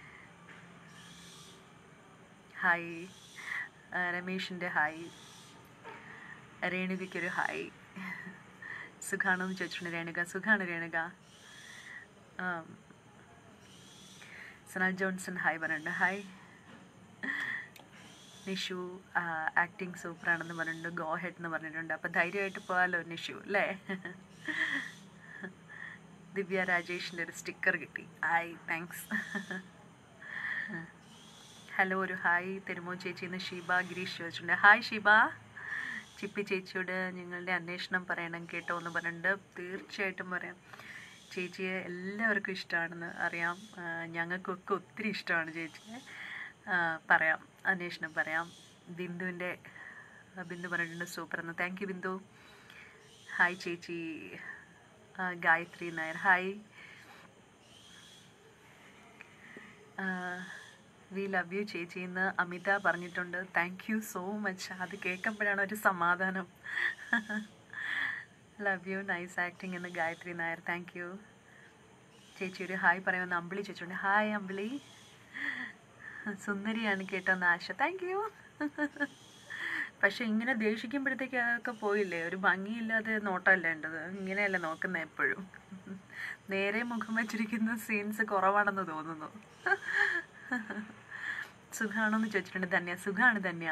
hi. രമേഷിൻ്റെ ഹായ്. രേണുകയ്ക്കൊരു ഹായ്. സുഖാണോ എന്ന് ചോദിച്ചിട്ടുണ്ട് രേണുക. സുഖാണ് രേണുക. സനാൽ ജോൺസൺ ഹായ് പറഞ്ഞിട്ടുണ്ട്. ഹായ്. നിഷു ആക്ടിങ് സൂപ്പറാണെന്ന് പറഞ്ഞിട്ടുണ്ട്. ഗോ ഹെഡ് എന്ന് പറഞ്ഞിട്ടുണ്ട്. അപ്പോൾ ധൈര്യമായിട്ട് പോകാമല്ലോ നിഷു അല്ലേ. ദിവ്യ രാജേഷിൻ്റെ ഒരു സ്റ്റിക്കർ കിട്ടി. Hi thanks. ഹലോ ഒരു ഹായ് തരുമോ ചേച്ചി എന്ന് ഷീബ ഗിരീഷ് ചോദിച്ചിട്ടുണ്ട്. ഹായ് ഷീബ. ചിപ്പി ചേച്ചിയോട് നിങ്ങളുടെ അന്വേഷണം പറയണം കേട്ടോ എന്ന് പറഞ്ഞിട്ടുണ്ട്. തീർച്ചയായിട്ടും പറയാം. ചേച്ചിയെ എല്ലാവർക്കും ഇഷ്ടമാണെന്ന് അറിയാം. ഞങ്ങൾക്കൊക്കെ ഒത്തിരി ഇഷ്ടമാണ് ചേച്ചിയെ. പറയാം, അന്വേഷണം പറയാം. ബിന്ദുവിൻ്റെ ബിന്ദു പറഞ്ഞിട്ടുണ്ട് സൂപ്പർ എന്ന്. Thank you Bindu. ഹായ് ചേച്ചി. Gayathri Nair hi. We love you ചേച്ചി എന്ന് അമിത പറഞ്ഞിട്ടുണ്ട്. Thank you so much. അത് കേൾക്കുമ്പോഴാണ് ഒരു സമാധാനം. ലവ് യു നൈസ് ആക്ടിങ് എന്ന് ഗായത്രി നായർ. താങ്ക് യു ചേച്ചി. ഒരു ഹായ് പറയുമെന്ന് അമ്പിളി ചോദിച്ചിട്ടുണ്ട്. ഹായ് അമ്പിളി. സുന്ദരിയാണ് കേട്ടോന്ന് ആശ. Thank you. പക്ഷെ ഇങ്ങനെ ദേഷിക്കുമ്പോഴത്തേക്ക് അതൊക്കെ പോയില്ലേ. ഒരു ഭംഗിയില്ലാതെ നോട്ടമല്ല ഉണ്ടത്. ഇങ്ങനെയല്ല നോക്കുന്നത് എപ്പോഴും. നേരെ മുഖം വെച്ചിരിക്കുന്ന സീൻസ് കുറവാണെന്ന് തോന്നുന്നു. സുഖാണോന്ന് ചോദിച്ചിട്ടുണ്ട് ധന്യ. സുഖാണ് ധന്യ.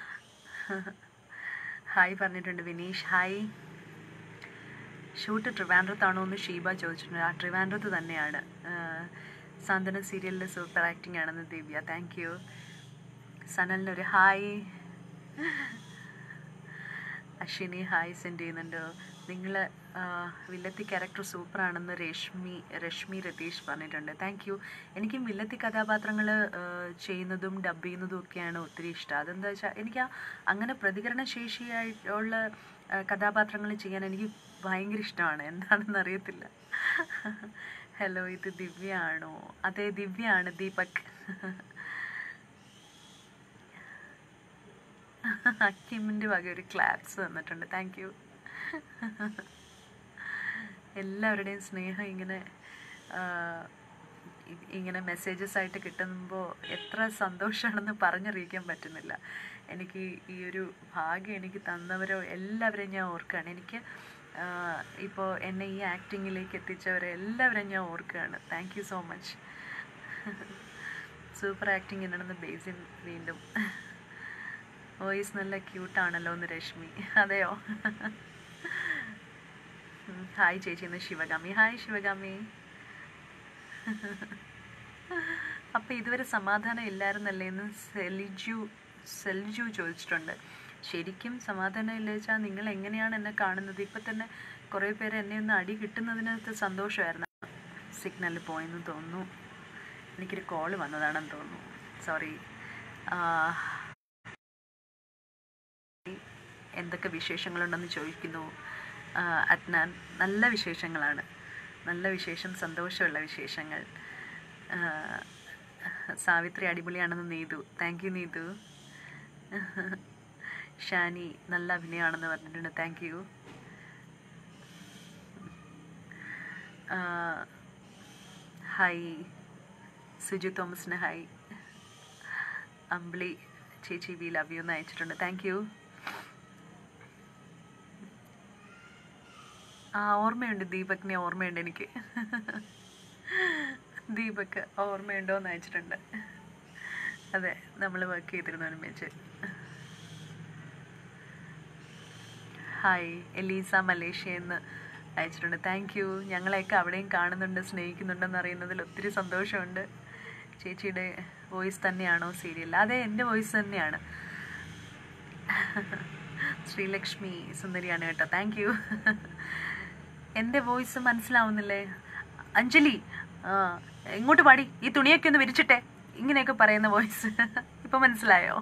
ഹായ് പറഞ്ഞിട്ടുണ്ട് വിനീഷ്. ഹായ്. ഷൂട്ട് ട്രിവാൻഡ്രത്താണോ എന്ന് ഷീബ ചോദിച്ചിട്ടുണ്ട്. ആ ട്രിവാൻഡ്രത്ത് തന്നെയാണ്. സാന്ത്വന സീരിയലിൽ സൂപ്പർ ആക്ടിങ് ആണെന്ന് ദിവ്യ. Thank you. സനലിനൊരു ഹായ്. അശ്വിനി ഹായ് സെൻഡ് ചെയ്യുന്നുണ്ട്. നിങ്ങൾ വില്ലത്തി ക്യാരക്ടർ സൂപ്പറാണെന്ന് രശ്മി രശ്മി രതീഷ് പറഞ്ഞിട്ടുണ്ട്. Thank you. എനിക്കും വില്ലത്തി കഥാപാത്രങ്ങൾ ചെയ്യുന്നതും ഡബ് ചെയ്യുന്നതും ഒക്കെയാണ് ഒത്തിരി ഇഷ്ടം. അതെന്താ വെച്ചാൽ എനിക്ക് അങ്ങനെ പ്രതികരണശേഷിയായിട്ടുള്ള കഥാപാത്രങ്ങൾ ചെയ്യാൻ എനിക്ക് ഭയങ്കര ഇഷ്ടമാണ്. എന്താണെന്ന് അറിയത്തില്ല. ഹലോ, ഇത് ദിവ്യ ആണോ? അതെ, ദിവ്യ ആണ്. ദീപക്. അക്കിമിൻ്റെ വക ഒരു ക്ലാപ്സ് തന്നിട്ടുണ്ട്. Thank you. എല്ലാവരുടെയും സ്നേഹം ഇങ്ങനെ ഇങ്ങനെ മെസ്സേജസ് ആയിട്ട് കിട്ടുമ്പോൾ എത്ര സന്തോഷമാണെന്ന് പറഞ്ഞറിയിക്കാൻ പറ്റുന്നില്ല. എനിക്ക് ഈ ഒരു ഭാഗ്യം എനിക്ക് തന്നവരോ എല്ലാവരെയും ഞാൻ ഓർക്കുകയാണ്. എനിക്ക് ഇപ്പോൾ എന്നെ ഈ ആക്ടിങ്ങിലേക്ക് എത്തിച്ചവരെ എല്ലാവരെയും ഞാൻ ഓർക്കുകയാണ്. Thank you so much. Super acting എന്നാണെന്ന് ബേസിൻ വീണ്ടും. വോയിസ് നല്ല ക്യൂട്ടാണല്ലോ എന്ന് രശ്മി. അതെയോ? ഹായ് ചേച്ചി എന്ന് ശിവഗാമി. ഹായ് ശിവഗാമി. അപ്പം ഇതുവരെ സമാധാനം ഇല്ലായിരുന്നല്ലേ എന്ന് സെലിജു സെലിജു ചോദിച്ചിട്ടുണ്ട്. ശരിക്കും സമാധാനം ഇല്ല വെച്ചാൽ നിങ്ങൾ എങ്ങനെയാണ് എന്നെ കാണുന്നത്? ഇപ്പം തന്നെ കുറേ പേര് എന്നെ ഒന്ന് അടി കിട്ടുന്നതിനകത്ത് സന്തോഷമായിരുന്നു. സിഗ്നലിൽ പോയെന്ന് തോന്നുന്നു. എനിക്കൊരു കോള് വന്നതാണെന്ന് തോന്നുന്നു. സോറി. എന്തൊക്കെ വിശേഷങ്ങളുണ്ടെന്ന് ചോദിക്കുന്നു അദ്നാൻ. നല്ല വിശേഷങ്ങളാണ്. നല്ല വിശേഷം, സന്തോഷമുള്ള വിശേഷങ്ങൾ. സാവിത്രി അടിപൊളിയാണെന്ന് നീതു. Thank you Neethu. ഷാനി നല്ല അഭിനയമാണെന്ന് പറഞ്ഞിട്ടുണ്ട്. Thank you. ഹായ് സുജു തോമസിന് ഹായ്. അമ്പിളി ചേച്ചി വി ലവ് യു എന്ന് അയച്ചിട്ടുണ്ട്. Thank you. ആ ഓർമ്മയുണ്ട്, ദീപകിനെ ഓർമ്മയുണ്ട് എനിക്ക്. ദീപക് ഓർമ്മയുണ്ടോ എന്ന് അയച്ചിട്ടുണ്ട്. അതെ, നമ്മൾ വർക്ക് ചെയ്തിരുന്നു ഒരുമിച്ച്. ഹായ് എലീസ മലേഷ്യ എന്ന് അയച്ചിട്ടുണ്ട്. Thank you. ഞങ്ങളെയൊക്കെ അവിടെയും കാണുന്നുണ്ട്, സ്നേഹിക്കുന്നുണ്ടെന്ന് അറിയുന്നതിൽ ഒത്തിരി സന്തോഷമുണ്ട്. ചേച്ചിയുടെ വോയിസ് തന്നെയാണോ സീരിയൽ? അതെ, എൻ്റെ വോയിസ് തന്നെയാണ്. ശ്രീലക്ഷ്മി സുന്ദരിയാണ് കേട്ടോ. Thank you. എൻ്റെ വോയിസ് മനസ്സിലാവുന്നില്ലേ? അഞ്ജലി ഇങ്ങോട്ട് പാടി, ഈ തുണിയൊക്കെ ഒന്ന് വിരിച്ചിട്ടെ, ഇങ്ങനെയൊക്കെ പറയുന്ന വോയിസ് ഇപ്പം മനസ്സിലായോ?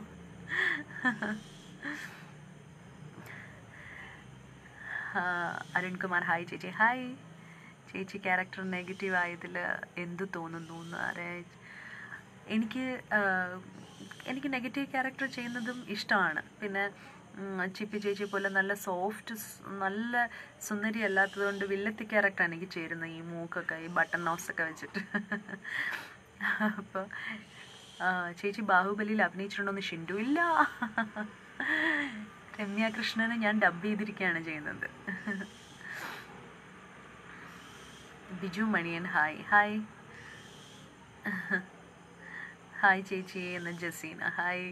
അരുൺകുമാർ ഹായ് ചേച്ചി. ഹായ് ചേച്ചി. ക്യാരക്ടർ നെഗറ്റീവ് ആയതിൽ എന്ത് തോന്നുന്നു എന്ന് അറിയാൻ. എനിക്ക് എനിക്ക് നെഗറ്റീവ് ക്യാരക്ടർ ചെയ്യുന്നതും ഇഷ്ടമാണ്. പിന്നെ ചിപ്പി ചേച്ചി പോലെ നല്ല സോഫ്റ്റ് നല്ല സുന്ദരി അല്ലാത്തതുകൊണ്ട് വില്ലത്തി ക്യാരക്ടറാണ് എനിക്ക് ചേരുന്നത്. ഈ മൂക്കൊക്കെ ഈ ബട്ടൺ നോസൊക്കെ വെച്ചിട്ട്. അപ്പോൾ ചേച്ചി ബാഹുബലിയിൽ അഭിനയിച്ചിട്ടുണ്ടോന്ന് ഷിൻഡു? ഇല്ല, രമ്യ കൃഷ്ണനെ ഞാൻ ഡബ് ചെയ്തിരിക്കുകയാണ് ചെയ്യുന്നത്. Biju Maniyan hi. Hi hi ചേച്ചി എന്ന് ജസീന ഹായ്.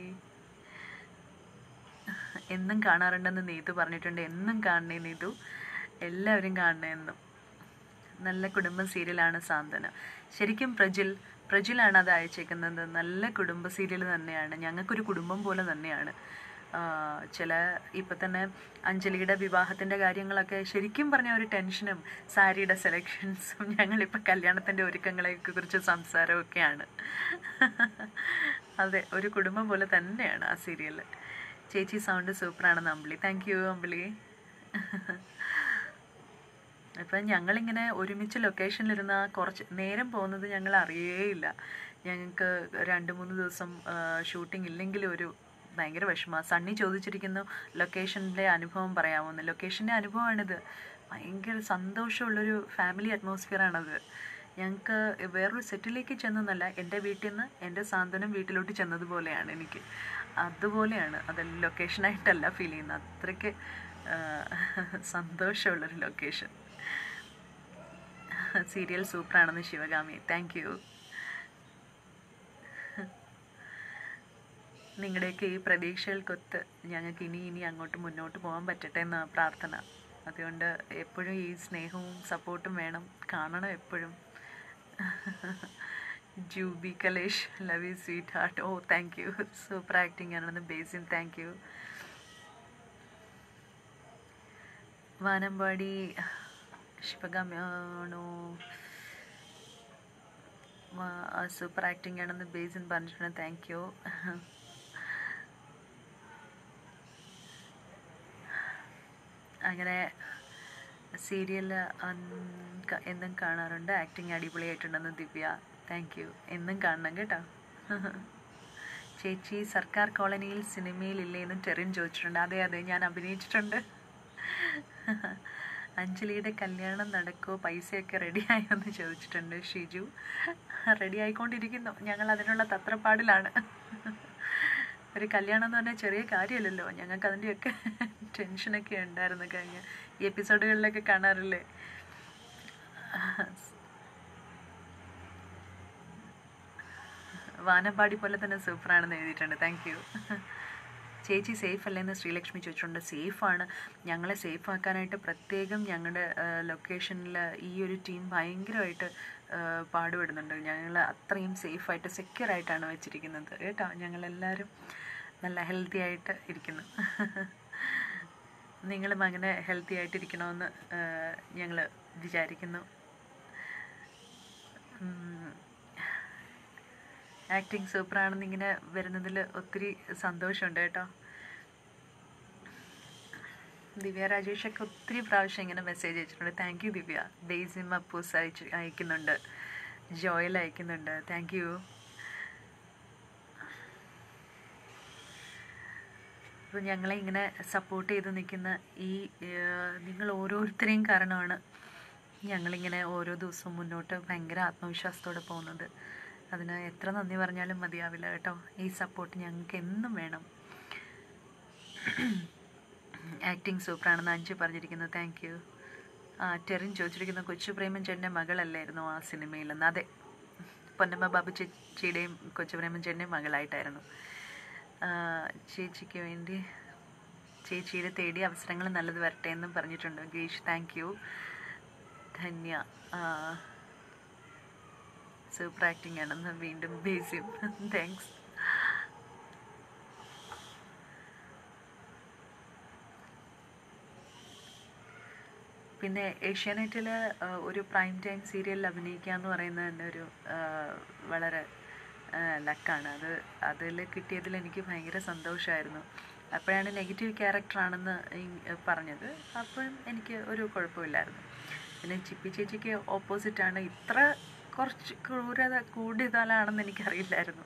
എന്നും കാണാറുണ്ടെന്ന് നീതു പറഞ്ഞിട്ടുണ്ട്. എന്നും കാണണേ നീതു, എല്ലാവരും കാണണേ എന്നും. നല്ല കുടുംബ സീരിയലാണ് സാന്ത്വനം. ശരിക്കും പ്രജിൽ പ്രജിലാണ് അത് അയച്ചേക്കുന്നത്. നല്ല കുടുംബ സീരിയൽ തന്നെയാണ്. ഞങ്ങൾക്കൊരു കുടുംബം പോലെ തന്നെയാണ്. ചില ഇപ്പം തന്നെ അഞ്ജലിയുടെ വിവാഹത്തിൻ്റെ കാര്യങ്ങളൊക്കെ ശരിക്കും പറഞ്ഞ ഒരു ടെൻഷനും സാരിയുടെ സെലക്ഷൻസും ഞങ്ങളിപ്പോൾ കല്യാണത്തിൻ്റെ ഒരുക്കങ്ങളെയൊക്കെ കുറിച്ച് സംസാരമൊക്കെയാണ്. അതെ, ഒരു കുടുംബം പോലെ തന്നെയാണ് ആ സീരിയൽ. ചേച്ചി സൗണ്ട് സൂപ്പറാണെന്ന് അമ്പിളി. Thank you Ambili. ഇപ്പം ഞങ്ങളിങ്ങനെ ഒരുമിച്ച് ലൊക്കേഷനിലിരുന്ന കുറച്ച് നേരം പോകുന്നത് ഞങ്ങൾ അറിയേയില്ല. ഞങ്ങൾക്ക് രണ്ട് മൂന്ന് ദിവസം ഷൂട്ടിംഗ് ഇല്ലെങ്കിലും ഒരു ഭയങ്കര വിഷമമാണ്. സണ്ണി ചോദിച്ചിരിക്കുന്നു ലൊക്കേഷൻ്റെ അനുഭവം പറയാമെന്ന്. ലൊക്കേഷൻ്റെ അനുഭവമാണിത്. ഭയങ്കര സന്തോഷമുള്ളൊരു ഫാമിലി അറ്റ്മോസ്ഫിയറാണത്. ഞങ്ങൾക്ക് വേറൊരു സെറ്റിലേക്ക് ചെന്നതല്ല, എൻ്റെ വീട്ടിൽ നിന്ന് എൻ്റെ സാന്ത്വനം വീട്ടിലോട്ട് ചെന്നതുപോലെയാണ് എനിക്ക്. അതുപോലെയാണ്, അത് ലൊക്കേഷനായിട്ടല്ല ഫീൽ ചെയ്യുന്നത്. അത്രയ്ക്ക് സന്തോഷമുള്ളൊരു ലൊക്കേഷൻ. സീരിയൽ സൂപ്പറാണെന്ന് ശിവഗാമി. Thank you. നിങ്ങളുടെയൊക്കെ ഈ പ്രതീക്ഷകൾക്കൊത്ത് ഞങ്ങൾക്ക് ഇനി ഇനി അങ്ങോട്ട് മുന്നോട്ട് പോകാൻ പറ്റട്ടെ എന്ന പ്രാർത്ഥന. അതുകൊണ്ട് എപ്പോഴും ഈ സ്നേഹവും സപ്പോർട്ടും വേണം, കാണണം എപ്പോഴും. Jubi Kalesh love you sweet heart. ഓ താങ്ക് യു. സൂപ്പർ ആക്ടിങ് ആണെന്ന് ബേസിൻ. Thank you. വാനമ്പാടി ശിവഗാമിയാണോ സൂപ്പർ ആക്ടിങ് ആണെന്ന് ബേസിൻ പറഞ്ഞിട്ടുണ്ട്. Thank you. അങ്ങനെ സീരിയൽ എന്നും കാണാറുണ്ട്. ആക്ടിങ് അടിപൊളിയായിട്ടുണ്ടെന്ന് ദിവ്യ. Thank you. എന്നും കാണണം കേട്ടോ. ചേച്ചി സർക്കാർ കോളനിയിൽ സിനിമയിലില്ലേ എന്നും ടെറിൻ ചോദിച്ചിട്ടുണ്ട്. അതെ അതെ, ഞാൻ അഭിനയിച്ചിട്ടുണ്ട്. അഞ്ജലിയുടെ കല്യാണം നടക്കുമോ, പൈസയൊക്കെ റെഡിയായോ എന്ന് ചോദിച്ചിട്ടുണ്ട് ഷിജു. റെഡി ആയിക്കൊണ്ടിരിക്കുന്നു. ഞങ്ങൾ അതിനുള്ള തത്രപ്പാടിലാണ്. ഒരു കല്യാണം എന്ന് പറഞ്ഞാൽ ചെറിയ കാര്യമല്ലല്ലോ. ഞങ്ങൾക്ക് അതിൻ്റെയൊക്കെ ടെൻഷനൊക്കെ ഉണ്ടായിരുന്നു. കഴിഞ്ഞ ഈ എപ്പിസോഡുകളിലൊക്കെ കാണാറില്ലേ. വാനമ്പാടി പോലെ തന്നെ സൂപ്പറാണെന്ന് എഴുതിയിട്ടുണ്ട്. Thank you. ചേച്ചി സേഫ് അല്ലേന്ന് ശ്രീലക്ഷ്മി ചോദിച്ചിട്ടുണ്ട്. സേഫാണ്. ഞങ്ങളെ സേഫ് ആക്കാനായിട്ട് പ്രത്യേകം ഞങ്ങളുടെ ലൊക്കേഷനിൽ ഈ ഒരു ടീം ഭയങ്കരമായിട്ട് പാടുപെടുന്നുണ്ട്. ഞങ്ങൾ അത്രയും സേഫായിട്ട് സെക്യൂറായിട്ടാണ് വെച്ചിരിക്കുന്നത് കേട്ടോ. ഞങ്ങളെല്ലാവരും നല്ല ഹെൽത്തി ആയിട്ട് ഇരിക്കുന്നു. നിങ്ങളും അങ്ങനെ ഹെൽത്തി ആയിട്ടിരിക്കണമെന്ന് ഞങ്ങൾ വിചാരിക്കുന്നു. ആക്ടിങ് സൂപ്പറാണെന്ന് ഇങ്ങനെ വരുന്നതിൽ ഒത്തിരി സന്തോഷമുണ്ട് കേട്ടോ. ദിവ്യ രാജേഷൊക്കെ ഒത്തിരി പ്രാവശ്യം ഇങ്ങനെ മെസ്സേജ് അയച്ചിട്ടുണ്ട്. Thank you Divya. ബേസിം അപ്പൂസ് അയച്ച് അയക്കുന്നുണ്ട്. ജോയൽ അയക്കുന്നുണ്ട്. Thank you. അപ്പോൾ ഞങ്ങളെ ഇങ്ങനെ സപ്പോർട്ട് ചെയ്ത് നിൽക്കുന്ന ഈ നിങ്ങൾ ഓരോരുത്തരെയും കാരണമാണ് ഞങ്ങളിങ്ങനെ ഓരോ ദിവസവും മുന്നോട്ട് ഭയങ്കര ആത്മവിശ്വാസത്തോടെ പോകുന്നത്. അതിന് എത്ര നന്ദി പറഞ്ഞാലും മതിയാവില്ല കേട്ടോ. ഈ സപ്പോർട്ട് ഞങ്ങൾക്ക് എന്നും വേണം. ആക്ടിങ് സൂപ്പറാണെന്ന് അഞ്ച് പറഞ്ഞിരിക്കുന്നു. Thank you. ആ ടെറിൻ ചോദിച്ചിരിക്കുന്നു, കൊച്ചു പ്രേമൻ ചേട്ടൻ്റെ മകളല്ലായിരുന്നു ആ സിനിമയിലെന്ന്. അതെ, പൊന്നമ്മ ബാബു ചേച്ചിയുടെയും കൊച്ചു പ്രേമൻ ചേട്ടൻ്റെയും മകളായിട്ടായിരുന്നു. ചേച്ചിക്ക് വേണ്ടി ചേച്ചിയുടെ തേടി അവസരങ്ങൾ നല്ലത് വരട്ടെ എന്നും പറഞ്ഞിട്ടുണ്ട് ഗീഷ്. Thank you. Dhanya super acting ആണെന്ന് വീണ്ടും ബേസിം. താങ്ക്സ്. പിന്നെ ഏഷ്യാനെറ്റിൽ ഒരു പ്രൈം ടൈം സീരിയലിൽ അഭിനയിക്കുക എന്ന് പറയുന്നത് തന്നെ ഒരു വളരെ ലക്കാണ്. അത് അതിൽ കിട്ടിയതിൽ എനിക്ക് ഭയങ്കര സന്തോഷമായിരുന്നു. അപ്പോഴാണ് നെഗറ്റീവ് ക്യാരക്ടറാണെന്ന് പറഞ്ഞത്. അപ്പം എനിക്ക് ഒരു കുഴപ്പമില്ലായിരുന്നു. പിന്നെ ചിപ്പി ചേച്ചിക്ക് ഓപ്പോസിറ്റാണ്. ഇത്ര കുറച്ച് ക്രൂരത കൂടുതലാണെന്ന് എനിക്കറിയില്ലായിരുന്നു.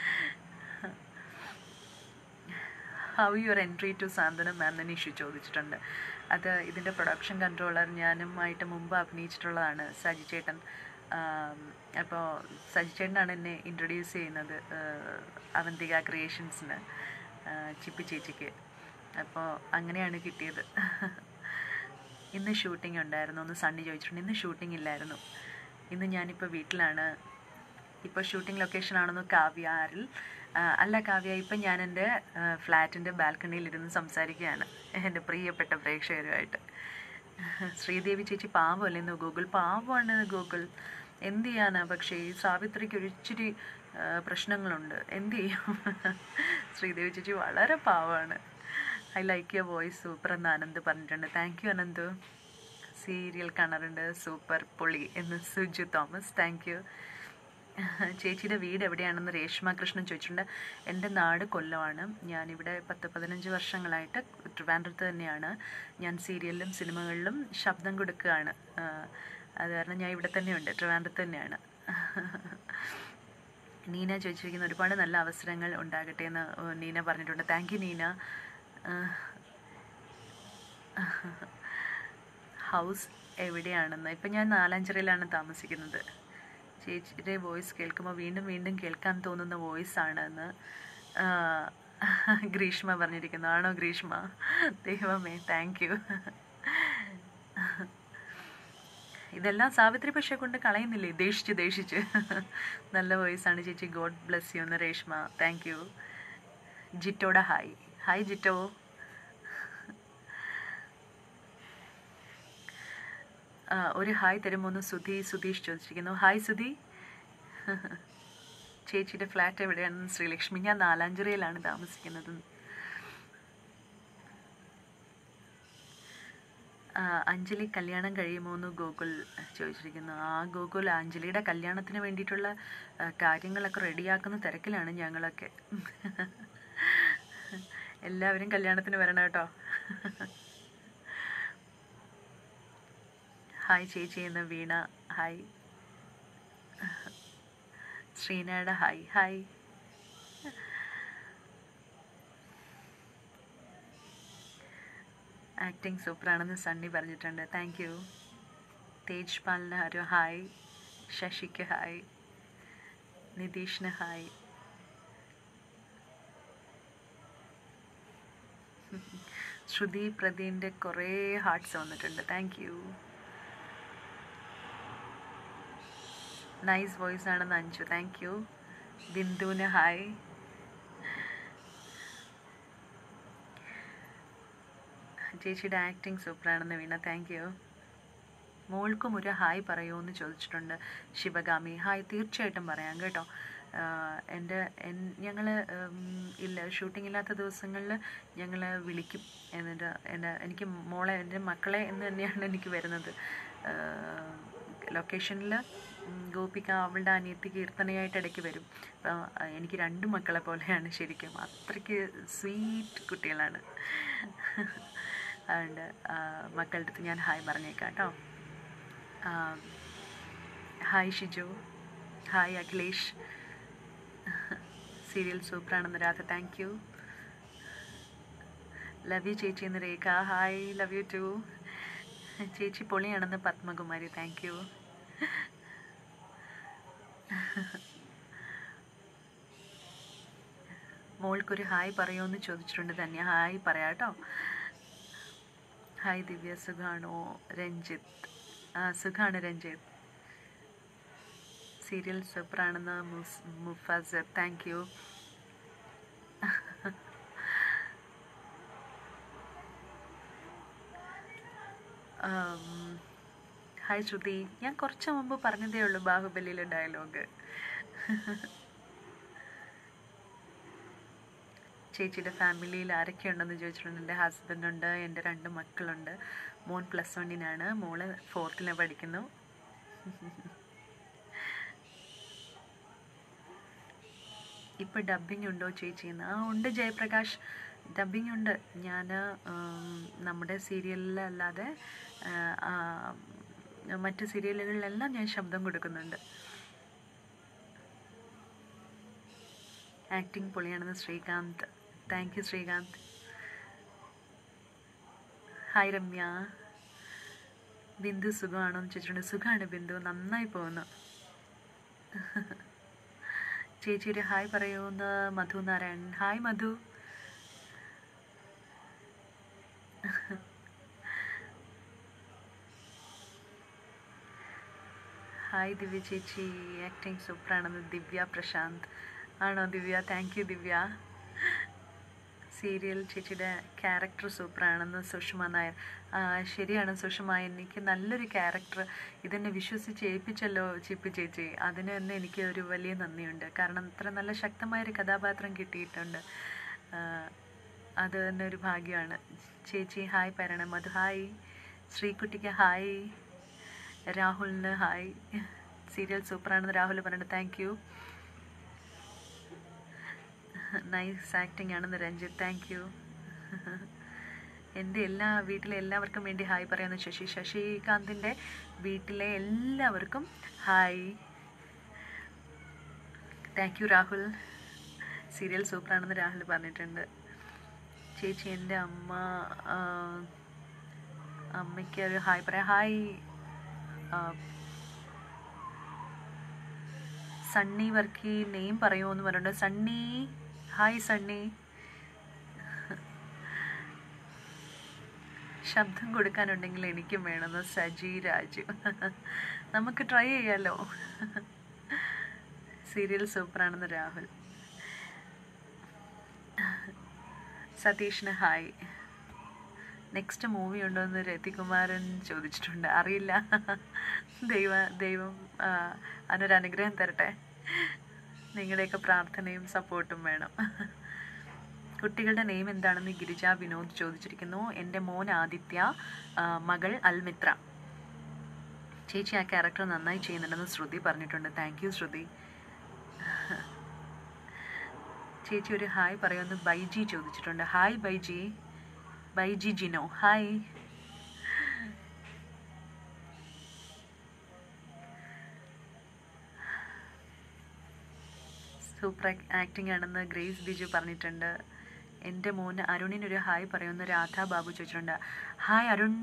How your entry to Santhwanam എന്ന് നിഷു ചോദിച്ചിട്ടുണ്ട്. അത് ഇതിൻ്റെ പ്രൊഡക്ഷൻ കൺട്രോളർ ഞാനുമായിട്ട് മുമ്പ് അഭിനയിച്ചിട്ടുള്ളതാണ് സജി ചേട്ടൻ. അപ്പോൾ സജി ചേട്ടനാണ് എന്നെ ഇൻട്രൊഡ്യൂസ് ചെയ്യുന്നത് അവന്തിക ക്രിയേഷൻസിന്, ചിപ്പി ചേച്ചിക്ക്. അപ്പോൾ അങ്ങനെയാണ് കിട്ടിയത്. ഇന്ന് ഷൂട്ടിംഗ് ഉണ്ടായിരുന്നു ഒന്ന് സണ്ണി ചോദിച്ചിട്ടുണ്ട്. ഇന്ന് ഷൂട്ടിംഗ് ഇല്ലായിരുന്നു. ഇന്ന് ഞാനിപ്പോൾ വീട്ടിലാണ്. ഇപ്പോൾ ഷൂട്ടിംഗ് ലൊക്കേഷനാണെന്ന് കാവ്യാറിൽ. അല്ല കാവ്യ, ഇപ്പം ഞാൻ എൻ്റെ ഫ്ലാറ്റിൻ്റെ ബാൽക്കണിയിലിരുന്ന് സംസാരിക്കുകയാണ് എൻ്റെ പ്രിയപ്പെട്ട പ്രേക്ഷകരുമായിട്ട്. ശ്രീദേവി ചേച്ചി പാവമല്ലെന്ന് ഗൂഗിൾ. പാവമാണ് ഗൂഗിൾ, എന്ത് ചെയ്യാനാ. പക്ഷേ ഈ സാവിത്രിക്ക് ഒരിച്ചിരി പ്രശ്നങ്ങളുണ്ട്. എന്ത് ചെയ്യും. ശ്രീദേവി ചേച്ചി വളരെ പാവമാണ്. I like your voice super എന്ന് അനന്ത് പറഞ്ഞിട്ടുണ്ട്. Thank you Ananth. സീരിയൽ കാണാറുണ്ട്, സൂപ്പർ പൊളി എന്ന് സുജു തോമസ്. Thank you. ചേച്ചിയുടെ വീട് എവിടെയാണെന്ന് രേഷ്മ കൃഷ്ണൻ ചോദിച്ചിട്ടുണ്ട്. എൻ്റെ നാട് കൊല്ലമാണ്. ഞാനിവിടെ പത്ത് പതിനഞ്ച് വർഷങ്ങളായിട്ട് ട്രിവാൻഡ്രത്ത് തന്നെയാണ്. ഞാൻ സീരിയലിലും സിനിമകളിലും ശബ്ദം കൊടുക്കുകയാണ്. അത് കാരണം ഞാൻ ഇവിടെ തന്നെയുണ്ട്, ട്രിവാൻഡ്രത്ത് തന്നെയാണ്. നീന ചോദിച്ചിരിക്കുന്ന ഒരുപാട് നല്ല അവസരങ്ങൾ ഉണ്ടാകട്ടെ എന്ന് നീന പറഞ്ഞിട്ടുണ്ട്. Thank U Neena. ഹൗസ് എവിടെയാണെന്ന്, ഇപ്പം ഞാൻ നാലാഞ്ചിറയിലാണ് താമസിക്കുന്നത്. ചേച്ചിയുടെ വോയിസ് കേൾക്കുമ്പോൾ വീണ്ടും വീണ്ടും കേൾക്കാൻ തോന്നുന്ന വോയിസാണ് എന്ന് ഗ്രീഷ്മ പറഞ്ഞിരിക്കുന്നു. ആണോ ഗ്രീഷ്മ? ദൈവമേ, താങ്ക് യു. ഇതെല്ലാം സാവിത്രി പക്ഷെ കൊണ്ട് കളയുന്നില്ലേ, ദേഷിച്ച് ദേഷിച്ച്. നല്ല വോയിസാണ് ചേച്ചി. ഗോഡ് ബ്ലെസ് യു എന്ന് രേഷ്മ. Thank you. ജിറ്റോടെ ഹായ്. ഹായ് ജിറ്റോ. ഒരു ഹായ് തരുമോന്ന് സുധി സുധീഷ് ചോദിച്ചിരിക്കുന്നു. ഹായ് സുധി. ചേച്ചിയുടെ ഫ്ലാറ്റ് എവിടെയാണെന്ന് ശ്രീലക്ഷ്മി. ഞാൻ നാലാഞ്ചിറയിലാണ് താമസിക്കുന്നത്. അഞ്ജലി കല്യാണം കഴിയുമോ എന്ന് ഗോകുൽ ചോദിച്ചിരിക്കുന്നു. ആ ഗോകുൽ, അഞ്ജലിയുടെ കല്യാണത്തിന് വേണ്ടിയിട്ടുള്ള കാര്യങ്ങളൊക്കെ റെഡിയാക്കുന്ന തിരക്കിലാണ് ഞങ്ങളൊക്കെ. എല്ലാവരും കല്യാണത്തിന് വരണം കേട്ടോ. ഹായ് ചേച്ചി എന്ന് വീണ ഹായ്. ശ്രീനയുടെ ഹായ് ഹായ്. ആക്ടിങ് സൂപ്പറാണെന്ന് സണ്ണി പറഞ്ഞിട്ടുണ്ട്. Thank you. തേജ് പാലിന് ഒരു ഹായ്. ശശിക്ക് ഹായ്. നിതീഷിന് ഹായ്. ശ്രുതി പ്രദീൻ്റെ കുറേ ഹാർട്ട്സ് വന്നിട്ടുണ്ട്. Thank you. നൈസ് വോയിസ് ആണെന്ന് അഞ്ചു. Thank you. ബിന്ദുവിന് ഹായ്. ചേച്ചിയുടെ ആക്ടിങ് സൂപ്പറാണെന്ന് വീണ. Thank you. മോൾക്കും ഒരു ഹായ് പറയുമോ എന്ന് ചോദിച്ചിട്ടുണ്ട് ശിവഗാമി. ഹായ്, തീർച്ചയായിട്ടും പറയാം കേട്ടോ. എൻ്റെ ഞങ്ങൾ ഇല്ല ഷൂട്ടിംഗ് ഇല്ലാത്ത ദിവസങ്ങളിൽ ഞങ്ങൾ വിളിക്കും. എന്നിട്ട് എൻ്റെ എനിക്ക് മോളെ എൻ്റെ മക്കളെ എന്ന് തന്നെയാണ് എനിക്ക് വരുന്നത്. ലൊക്കേഷനിൽ ഗോപിക അവളുടെ അനിയത്തി കീർത്തനയായിട്ട് ഇടയ്ക്ക് വരും. അപ്പം എനിക്ക് രണ്ട് മക്കളെ പോലെയാണ് ശരിക്കും. അത്രയ്ക്ക് സ്വീറ്റ് കുട്ടികളാണ്. അതുകൊണ്ട് മക്കളുടെ അടുത്ത് ഞാൻ ഹായ് പറഞ്ഞേക്കാം കേട്ടോ. Hi Shiju. Hi Akhilesh. Serial സൂപ്പറാണെന്ന് Radha. Thank you. Love you ചേച്ചി എന്ന് Rekha. Hi, love you too. ചേച്ചി പൊളിയാണെന്ന് പത്മകുമാരി. Thank you. മോൾക്കൊരു ഹായ് പറയുമോ ചോദിച്ചിട്ടുണ്ട് ധന്യ. ഹായ് പറയാം കേട്ടോ. ഹായ് ദിവ്യ. സുഖാണോ? രഞ്ജിത്ത്. ആ സുഖാണ് രഞ്ജിത്ത്. സീരിയൽ സൂപ്പറാണെന്ന് Mufasar. Thank you. Hi Shruthi. ഞാൻ കുറച്ച് മുമ്പ് പറഞ്ഞതേ ഉള്ളൂ ബാഹുബലിയിലെ ഡയലോഗ്. ചേച്ചിയുടെ ഫാമിലിയിൽ ആരൊക്കെ ഉണ്ടെന്ന് ചോദിച്ചിട്ടുണ്ട്. എൻ്റെ ഹസ്ബൻഡുണ്ട്, എൻ്റെ രണ്ട് മക്കളുണ്ട്. മോൻ പ്ലസ് വണ്ണിനാണ്, മോള് ഫോർത്തിലാണ് പഠിക്കുന്നു. ഇപ്പോൾ ഡബ്ബിംഗ് ഉണ്ടോ ചേച്ചിന്ന്? ആ ഉണ്ട് ജയപ്രകാശ്, ഡബ്ബിംഗ് ഉണ്ട്. ഞാൻ നമ്മുടെ സീരിയലിലല്ലാതെ മറ്റ് സീരിയലുകളിലെല്ലാം ഞാൻ ശബ്ദം കൊടുക്കുന്നുണ്ട്. ആക്ടിങ് പൊളിയാണെന്ന് Sreekanth. Thank you Sreekanth. Hi Ramya. Bindu സുഖമാണോ എന്ന് ചോദിച്ചിട്ടുണ്ട്. സുഖമാണ് ബിന്ദു, നന്നായി പോകുന്നു. ചേച്ചി ഒരു ഹായ് പറയുമെന്ന് മധു നാരായണൻ. ഹായ് മധു. ഹായ് ദിവ്യ ചേച്ചി, ആക്ടിങ് സൂപ്പറാണെന്ന് ദിവ്യ പ്രശാന്ത്. ആണോ Divya? Thank you Divya. Serial ചേച്ചിയുടെ ക്യാരക്ടർ സൂപ്പറാണെന്ന് സുഷമ നായർ. ശരിയാണ് സുഷമ, എനിക്ക് നല്ലൊരു ക്യാരക്ടർ ഇതെന്നെ വിശ്വസിച്ച് ഏൽപ്പിച്ചല്ലോ ചിപ്പി ചേച്ചി. അതിന് തന്നെ എനിക്ക് ഒരു വലിയ നന്ദിയുണ്ട്. കാരണം ഇത്ര നല്ല ശക്തമായൊരു കഥാപാത്രം കിട്ടിയിട്ടുണ്ട്. അത് തന്നെ ഒരു ഭാഗ്യമാണ്. ചേച്ചി ഹായ് പറയണം. മധു ഹായ്. ശ്രീകുട്ടിക്ക് ഹായ്. രാഹുലിന് ഹായ്. സീരിയൽ സൂപ്പറാണെന്ന് രാഹുൽ പറയണം. Thank you. നൈസ് ആക്ടിങ് ആണെന്ന് രഞ്ജിത്ത്. Thank you. എൻ്റെ എല്ലാ വീട്ടിലെ എല്ലാവർക്കും വേണ്ടി ഹായ് പറയാമെന്ന് ശശി. ശശികാന്തിൻ്റെ വീട്ടിലെ എല്ലാവർക്കും hi. Thank you Rahul. Serial സൂപ്പറാണെന്ന് രാഹുൽ പറഞ്ഞിട്ടുണ്ട്. ചേച്ചി എൻ്റെ അമ്മ അമ്മയ്ക്ക് ഒരു ഹായ് പറയാം. ഹായ്. സണ്ണി വർക്കി നെയിം പറയുമോ എന്ന് പറഞ്ഞിട്ടുണ്ട്. സണ്ണി ഹായ്. സണ്ണി ശബ്ദം കൊടുക്കാനുണ്ടെങ്കിൽ എനിക്കും വേണമെന്ന് സജി രാജു. നമുക്ക് ട്രൈ ചെയ്യാമല്ലോ. സീരിയൽ സൂപ്പറാണെന്ന് രാഹുൽ. സതീഷിന് ഹായ്. നെക്സ്റ്റ് മൂവി ഉണ്ടോ എന്ന് രതികുമാരൻ ചോദിച്ചിട്ടുണ്ട്. അറിയില്ല. ദൈവ ദൈവം അതിനൊരനുഗ്രഹം തരട്ടെ. നിങ്ങളുടെയൊക്കെ പ്രാർത്ഥനയും സപ്പോർട്ടും വേണം. കുട്ടികളുടെ നെയിം എന്താണെന്ന് ഗിരിജ വിനോദ് ചോദിച്ചിരിക്കുന്നു. എൻ്റെ മോൻ ആദിത്യ, മകൾ അൽമിത്ര. ചേച്ചി ആ ക്യാരക്ടർ നന്നായി ചെയ്യുന്നുണ്ടെന്ന് ശ്രുതി പറഞ്ഞിട്ടുണ്ട്. Thank you Shruthi. ചേച്ചി ഒരു ഹായ് പറയുമെന്ന് ബൈജി ചോദിച്ചിട്ടുണ്ട്. Hi Baiji. Baiji Jino hi. Super acting ആണെന്ന് ഗ്രേസ് ബിജു പറഞ്ഞിട്ടുണ്ട്. എൻ്റെ മോന് അരുണിനൊരു ഹായ് പറയുമെന്ന് രാധാ ബാബു ചോദിച്ചിട്ടുണ്ട്. ഹായ് അരുൺ.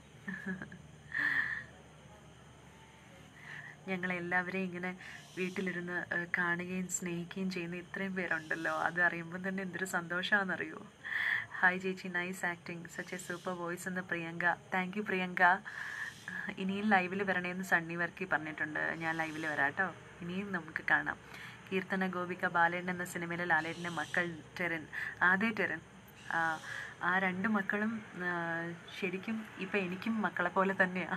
ഞങ്ങളെല്ലാവരെയും ഇങ്ങനെ വീട്ടിലിരുന്ന് കാണുകയും സ്നേഹിക്കുകയും ചെയ്യുന്ന ഇത്രയും പേരുണ്ടല്ലോ, അത് അറിയുമ്പോൾ തന്നെ എന്തൊരു സന്തോഷമാണെന്നറിയോ. ഹായ് ചേച്ചി, nice acting, such a super voice എന്ന് പ്രിയങ്ക. Thank you Priyanka. ഇനിയും ലൈവിൽ വരണേന്ന് സണ്ണി വർക്കി പറഞ്ഞിട്ടുണ്ട്. ഞാൻ ലൈവിൽ വരാം കേട്ടോ, ഇനിയും നമുക്ക് കാണാം. കീർത്തന ഗോപിക ബാലേട്ടൻ എന്ന സിനിമയിലെ ലാലേട്ടൻ്റെ മക്കൾ ടെറിൻ, ആദ്യ ടെറിൻ, ആ രണ്ട് മക്കളും ശരിക്കും ഇപ്പം എനിക്കും മക്കളെ പോലെ തന്നെയാണ്.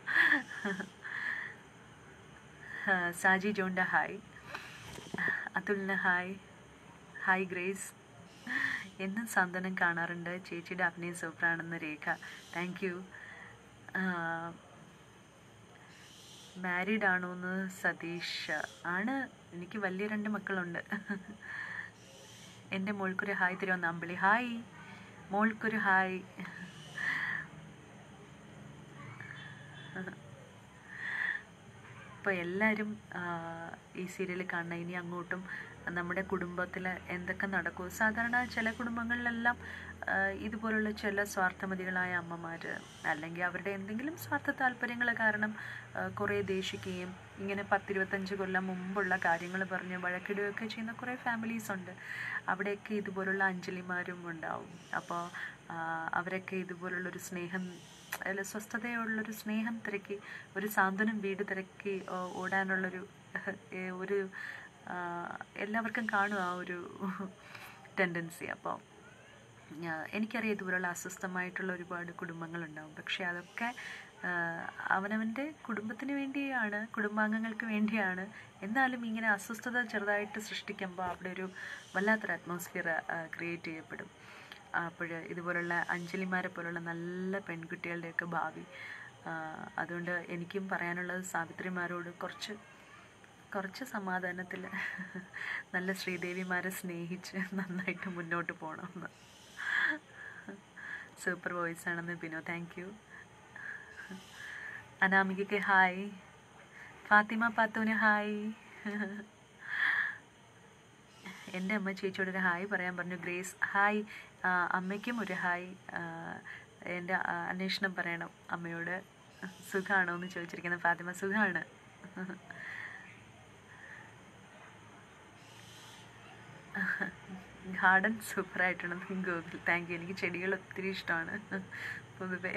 സാജി ജോണ്ട ഹായ്. അതുലിന് ഹായ്. ഹായ് ഗ്രേസ്. എന്നും സാന്ത്വനം കാണാറുണ്ട്, ചേച്ചിയുടെ അഭിനയം സൂപ്പറാണെന്ന് രേഖ. Thank you. മാരീഡ് ആണോന്ന് സതീഷ്. ആണ്, എനിക്ക് വലിയ രണ്ട് മക്കളുണ്ട്. എൻ്റെ മോൾക്കൊരു ഹായ് തിരുവന്നാമ്പളി. ഹായ് മോൾക്കൊരു ഹായ്. ഇപ്പോൾ എല്ലാവരും ഈ സീരിയൽ കാണണം. ഇനി അങ്ങോട്ടും നമ്മുടെ കുടുംബത്തിൽ എന്തൊക്കെ നടക്കും. സാധാരണ ചില കുടുംബങ്ങളിലെല്ലാം ഇതുപോലുള്ള ചില സ്വാർത്ഥമതികളായ അമ്മമാർ അല്ലെങ്കിൽ അവരുടെ എന്തെങ്കിലും സ്വാർത്ഥ താല്പര്യങ്ങൾ കാരണം കുറേ ദേഷിക്കുകയും ഇങ്ങനെ പത്തിരുപത്തഞ്ച് കൊല്ലം മുമ്പുള്ള കാര്യങ്ങൾ പറഞ്ഞ് വഴക്കിടുകയൊക്കെ ചെയ്യുന്ന കുറേ ഫാമിലീസ് ഉണ്ട്. അവിടെയൊക്കെ ഇതുപോലുള്ള അഞ്ജലിമാരും ഉണ്ടാവും. അപ്പോൾ അവരൊക്കെ ഇതുപോലുള്ളൊരു സ്നേഹം, അല്ല സ്വസ്ഥതയുള്ളൊരു സ്നേഹം തിരക്കി, ഒരു സാന്ത്വനം വീട് തിരക്കി ഓടാനുള്ളൊരു ഒരു എല്ലാവർക്കും കാണും ആ ഒരു ടെൻഡൻസി. അപ്പോൾ എനിക്കറിയാം ഇതുപോലുള്ള അസ്വസ്ഥമായിട്ടുള്ള ഒരുപാട് കുടുംബങ്ങളുണ്ടാവും. പക്ഷേ അതൊക്കെ അവനവൻ്റെ കുടുംബത്തിന് വേണ്ടിയാണ്, കുടുംബാംഗങ്ങൾക്ക് വേണ്ടിയാണ്. എന്നാലും ഇങ്ങനെ അസ്വസ്ഥത ചെറുതായിട്ട് സൃഷ്ടിക്കുമ്പോൾ അവിടെ ഒരു വല്ലാത്തൊരു അറ്റ്മോസ്ഫിയർ ക്രിയേറ്റ് ചെയ്യപ്പെടും. അപ്പോൾ ഇതുപോലുള്ള അഞ്ജലിമാരെ പോലുള്ള നല്ല പെൺകുട്ടികളുടെയൊക്കെ ഭാവി. അതുകൊണ്ട് എനിക്കും പറയാനുള്ളത് സാവിത്രിമാരോട് കുറച്ച് കുറച്ച് സമാധാനത്തിൽ നല്ല ശ്രീദേവിമാരെ സ്നേഹിച്ച് നന്നായിട്ട് മുന്നോട്ട് പോകണമെന്ന്. സൂപ്പർ വോയിസ് ആണെന്ന് ബിനോ. Thank you. അനാമികയ്ക്ക് ഹായ്. ഫാത്തിമ പാത്തൂന് ഹായ്. എൻ്റെ അമ്മ ചേച്ചിയോടൊരു ഹായ് പറയാൻ പറഞ്ഞു. ഗ്രേസ് ഹായ്. അമ്മയ്ക്കും ഒരു ഹായ്. എൻ്റെ അന്വേഷണം പറയണം അമ്മയോട്. സുഖമാണോ എന്ന് ചോദിച്ചിരിക്കുന്നത് ഫാത്തിമ. സുഖമാണ്. ഗാർഡൻ സൂപ്പറായിട്ടുണ്ടെന്ന് ഗൂഗിൾ. Thank you. എനിക്ക് ചെടികൾ ഒത്തിരി ഇഷ്ടമാണ് പൊതുവേ.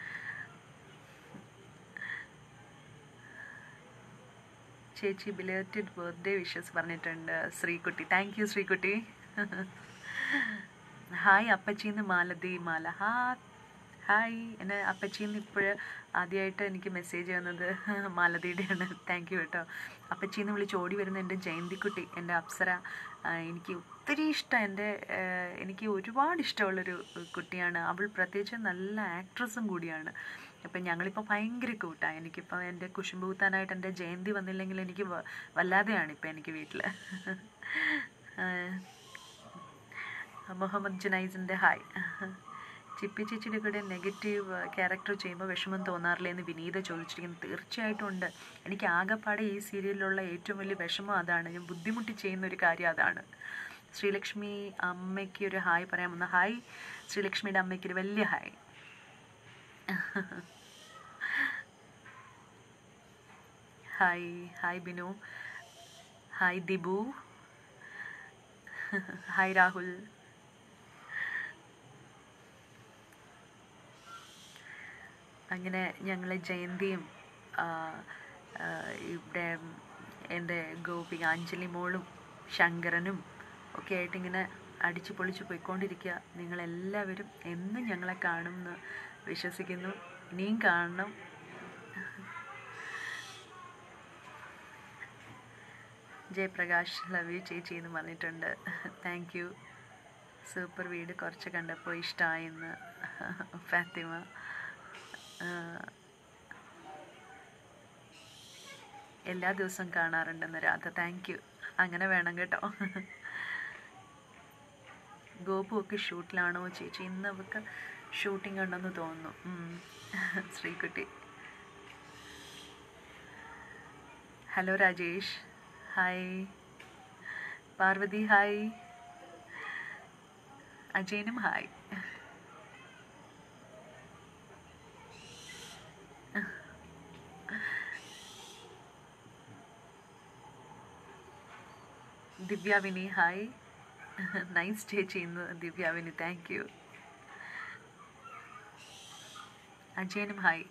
ചേച്ചി ബിലേറ്റഡ് ബർത്ത്ഡേ വിഷസ് പറഞ്ഞിട്ടുണ്ട് Sreekutty. Thank you Sreekutty. Hi അപ്പച്ചിന്ന് മാലതി മാല. ഹാ ഹായ്. എന്നെ അപ്പച്ചിന്ന് ഇപ്പോഴ് ആദ്യമായിട്ട് എനിക്ക് മെസ്സേജ് വന്നത് മാലതിയുടെയാണ്. താങ്ക് യു കേട്ടോ. അപ്പച്ചിന്ന് വിളിച്ച് ഓടി വരുന്ന എൻ്റെ ജയന്തിക്കുട്ടി, എൻ്റെ അപ്സര. എനിക്ക് ഒത്തിരി ഇഷ്ടം, എൻ്റെ എനിക്ക് ഒരുപാട് ഇഷ്ടമുള്ളൊരു കുട്ടിയാണ് അവൾ. പ്രത്യേകിച്ച് നല്ല ആക്ട്രസ്സും കൂടിയാണ്. അപ്പം ഞങ്ങളിപ്പോൾ ഭയങ്കര കൂട്ടാണ്. എനിക്കിപ്പോൾ എൻ്റെ കുശുമ്പ് കുത്താനായിട്ട് എൻ്റെ ജയന്തി വന്നില്ലെങ്കിൽ എനിക്ക് വല്ലാതെയാണ് ഇപ്പം എനിക്ക് വീട്ടിൽ. മുഹമ്മദ് ജുനൈസിൻ്റെ ഹായ്. ചിപ്പി ചേച്ചിയുടെ കൂടെ നെഗറ്റീവ് ക്യാരക്ടർ ചെയ്യുമ്പോൾ വിഷമം തോന്നാറില്ല എന്ന് വിനീത ചോദിച്ചിരിക്കുന്നു. തീർച്ചയായിട്ടും ഉണ്ട്. എനിക്ക് ആകെപ്പാടെ ഈ സീരിയലിലുള്ള ഏറ്റവും വലിയ വിഷമം അതാണ്. ഞാൻ ബുദ്ധിമുട്ടി ചെയ്യുന്ന ഒരു കാര്യം അതാണ്. ശ്രീലക്ഷ്മി അമ്മയ്ക്ക് ഒരു ഹായ് പറയാമെന്ന്. ഹായ് ശ്രീലക്ഷ്മിയുടെ അമ്മയ്ക്കൊരു വലിയ hi. Hi hi Binu. Hi Dibu. Hi Rahul. അങ്ങനെ ഞങ്ങൾ ജയന്തിയും ഇവിടെ എൻ്റെ ഗോപിക അഞ്ജലി മോളും ശങ്കരനും ഒക്കെ ആയിട്ടിങ്ങനെ അടിച്ചു പൊളിച്ച് പോയിക്കൊണ്ടിരിക്കുക. നിങ്ങളെല്ലാവരും എന്നും ഞങ്ങളെ കാണുമെന്ന് വിശ്വസിക്കുന്നു. ഇനിയും കാണണം. ജയപ്രകാശ് ലവ് യു ചേച്ചി എന്ന് പറഞ്ഞിട്ടുണ്ട്. Thank you. സൂപ്പർ വീട് കുറച്ച് കണ്ടപ്പോൾ ഇഷ്ടമായെന്ന് ഫാത്തിമ. എല്ലാ ദിവസവും കാണാറുണ്ടെന്ന് രാധ. Thank you. അങ്ങനെ വേണം കേട്ടോ. ഗോപു ഒക്കെ ഷൂട്ടിലാണോ ചേച്ചി? ഇന്ന് അവൾക്ക് ഷൂട്ടിംഗ് ഉണ്ടെന്ന് തോന്നുന്നു. Sreekutty. Hello Rajesh, hi. Parvathy hi. അജയനും ഹായ്. ദിവ്യാവിനി ഹായ്. നൈസ് ചേച്ചി ഇന്ന് ദിവ്യാവിനി. Thank you. അജയനും ഹായ്.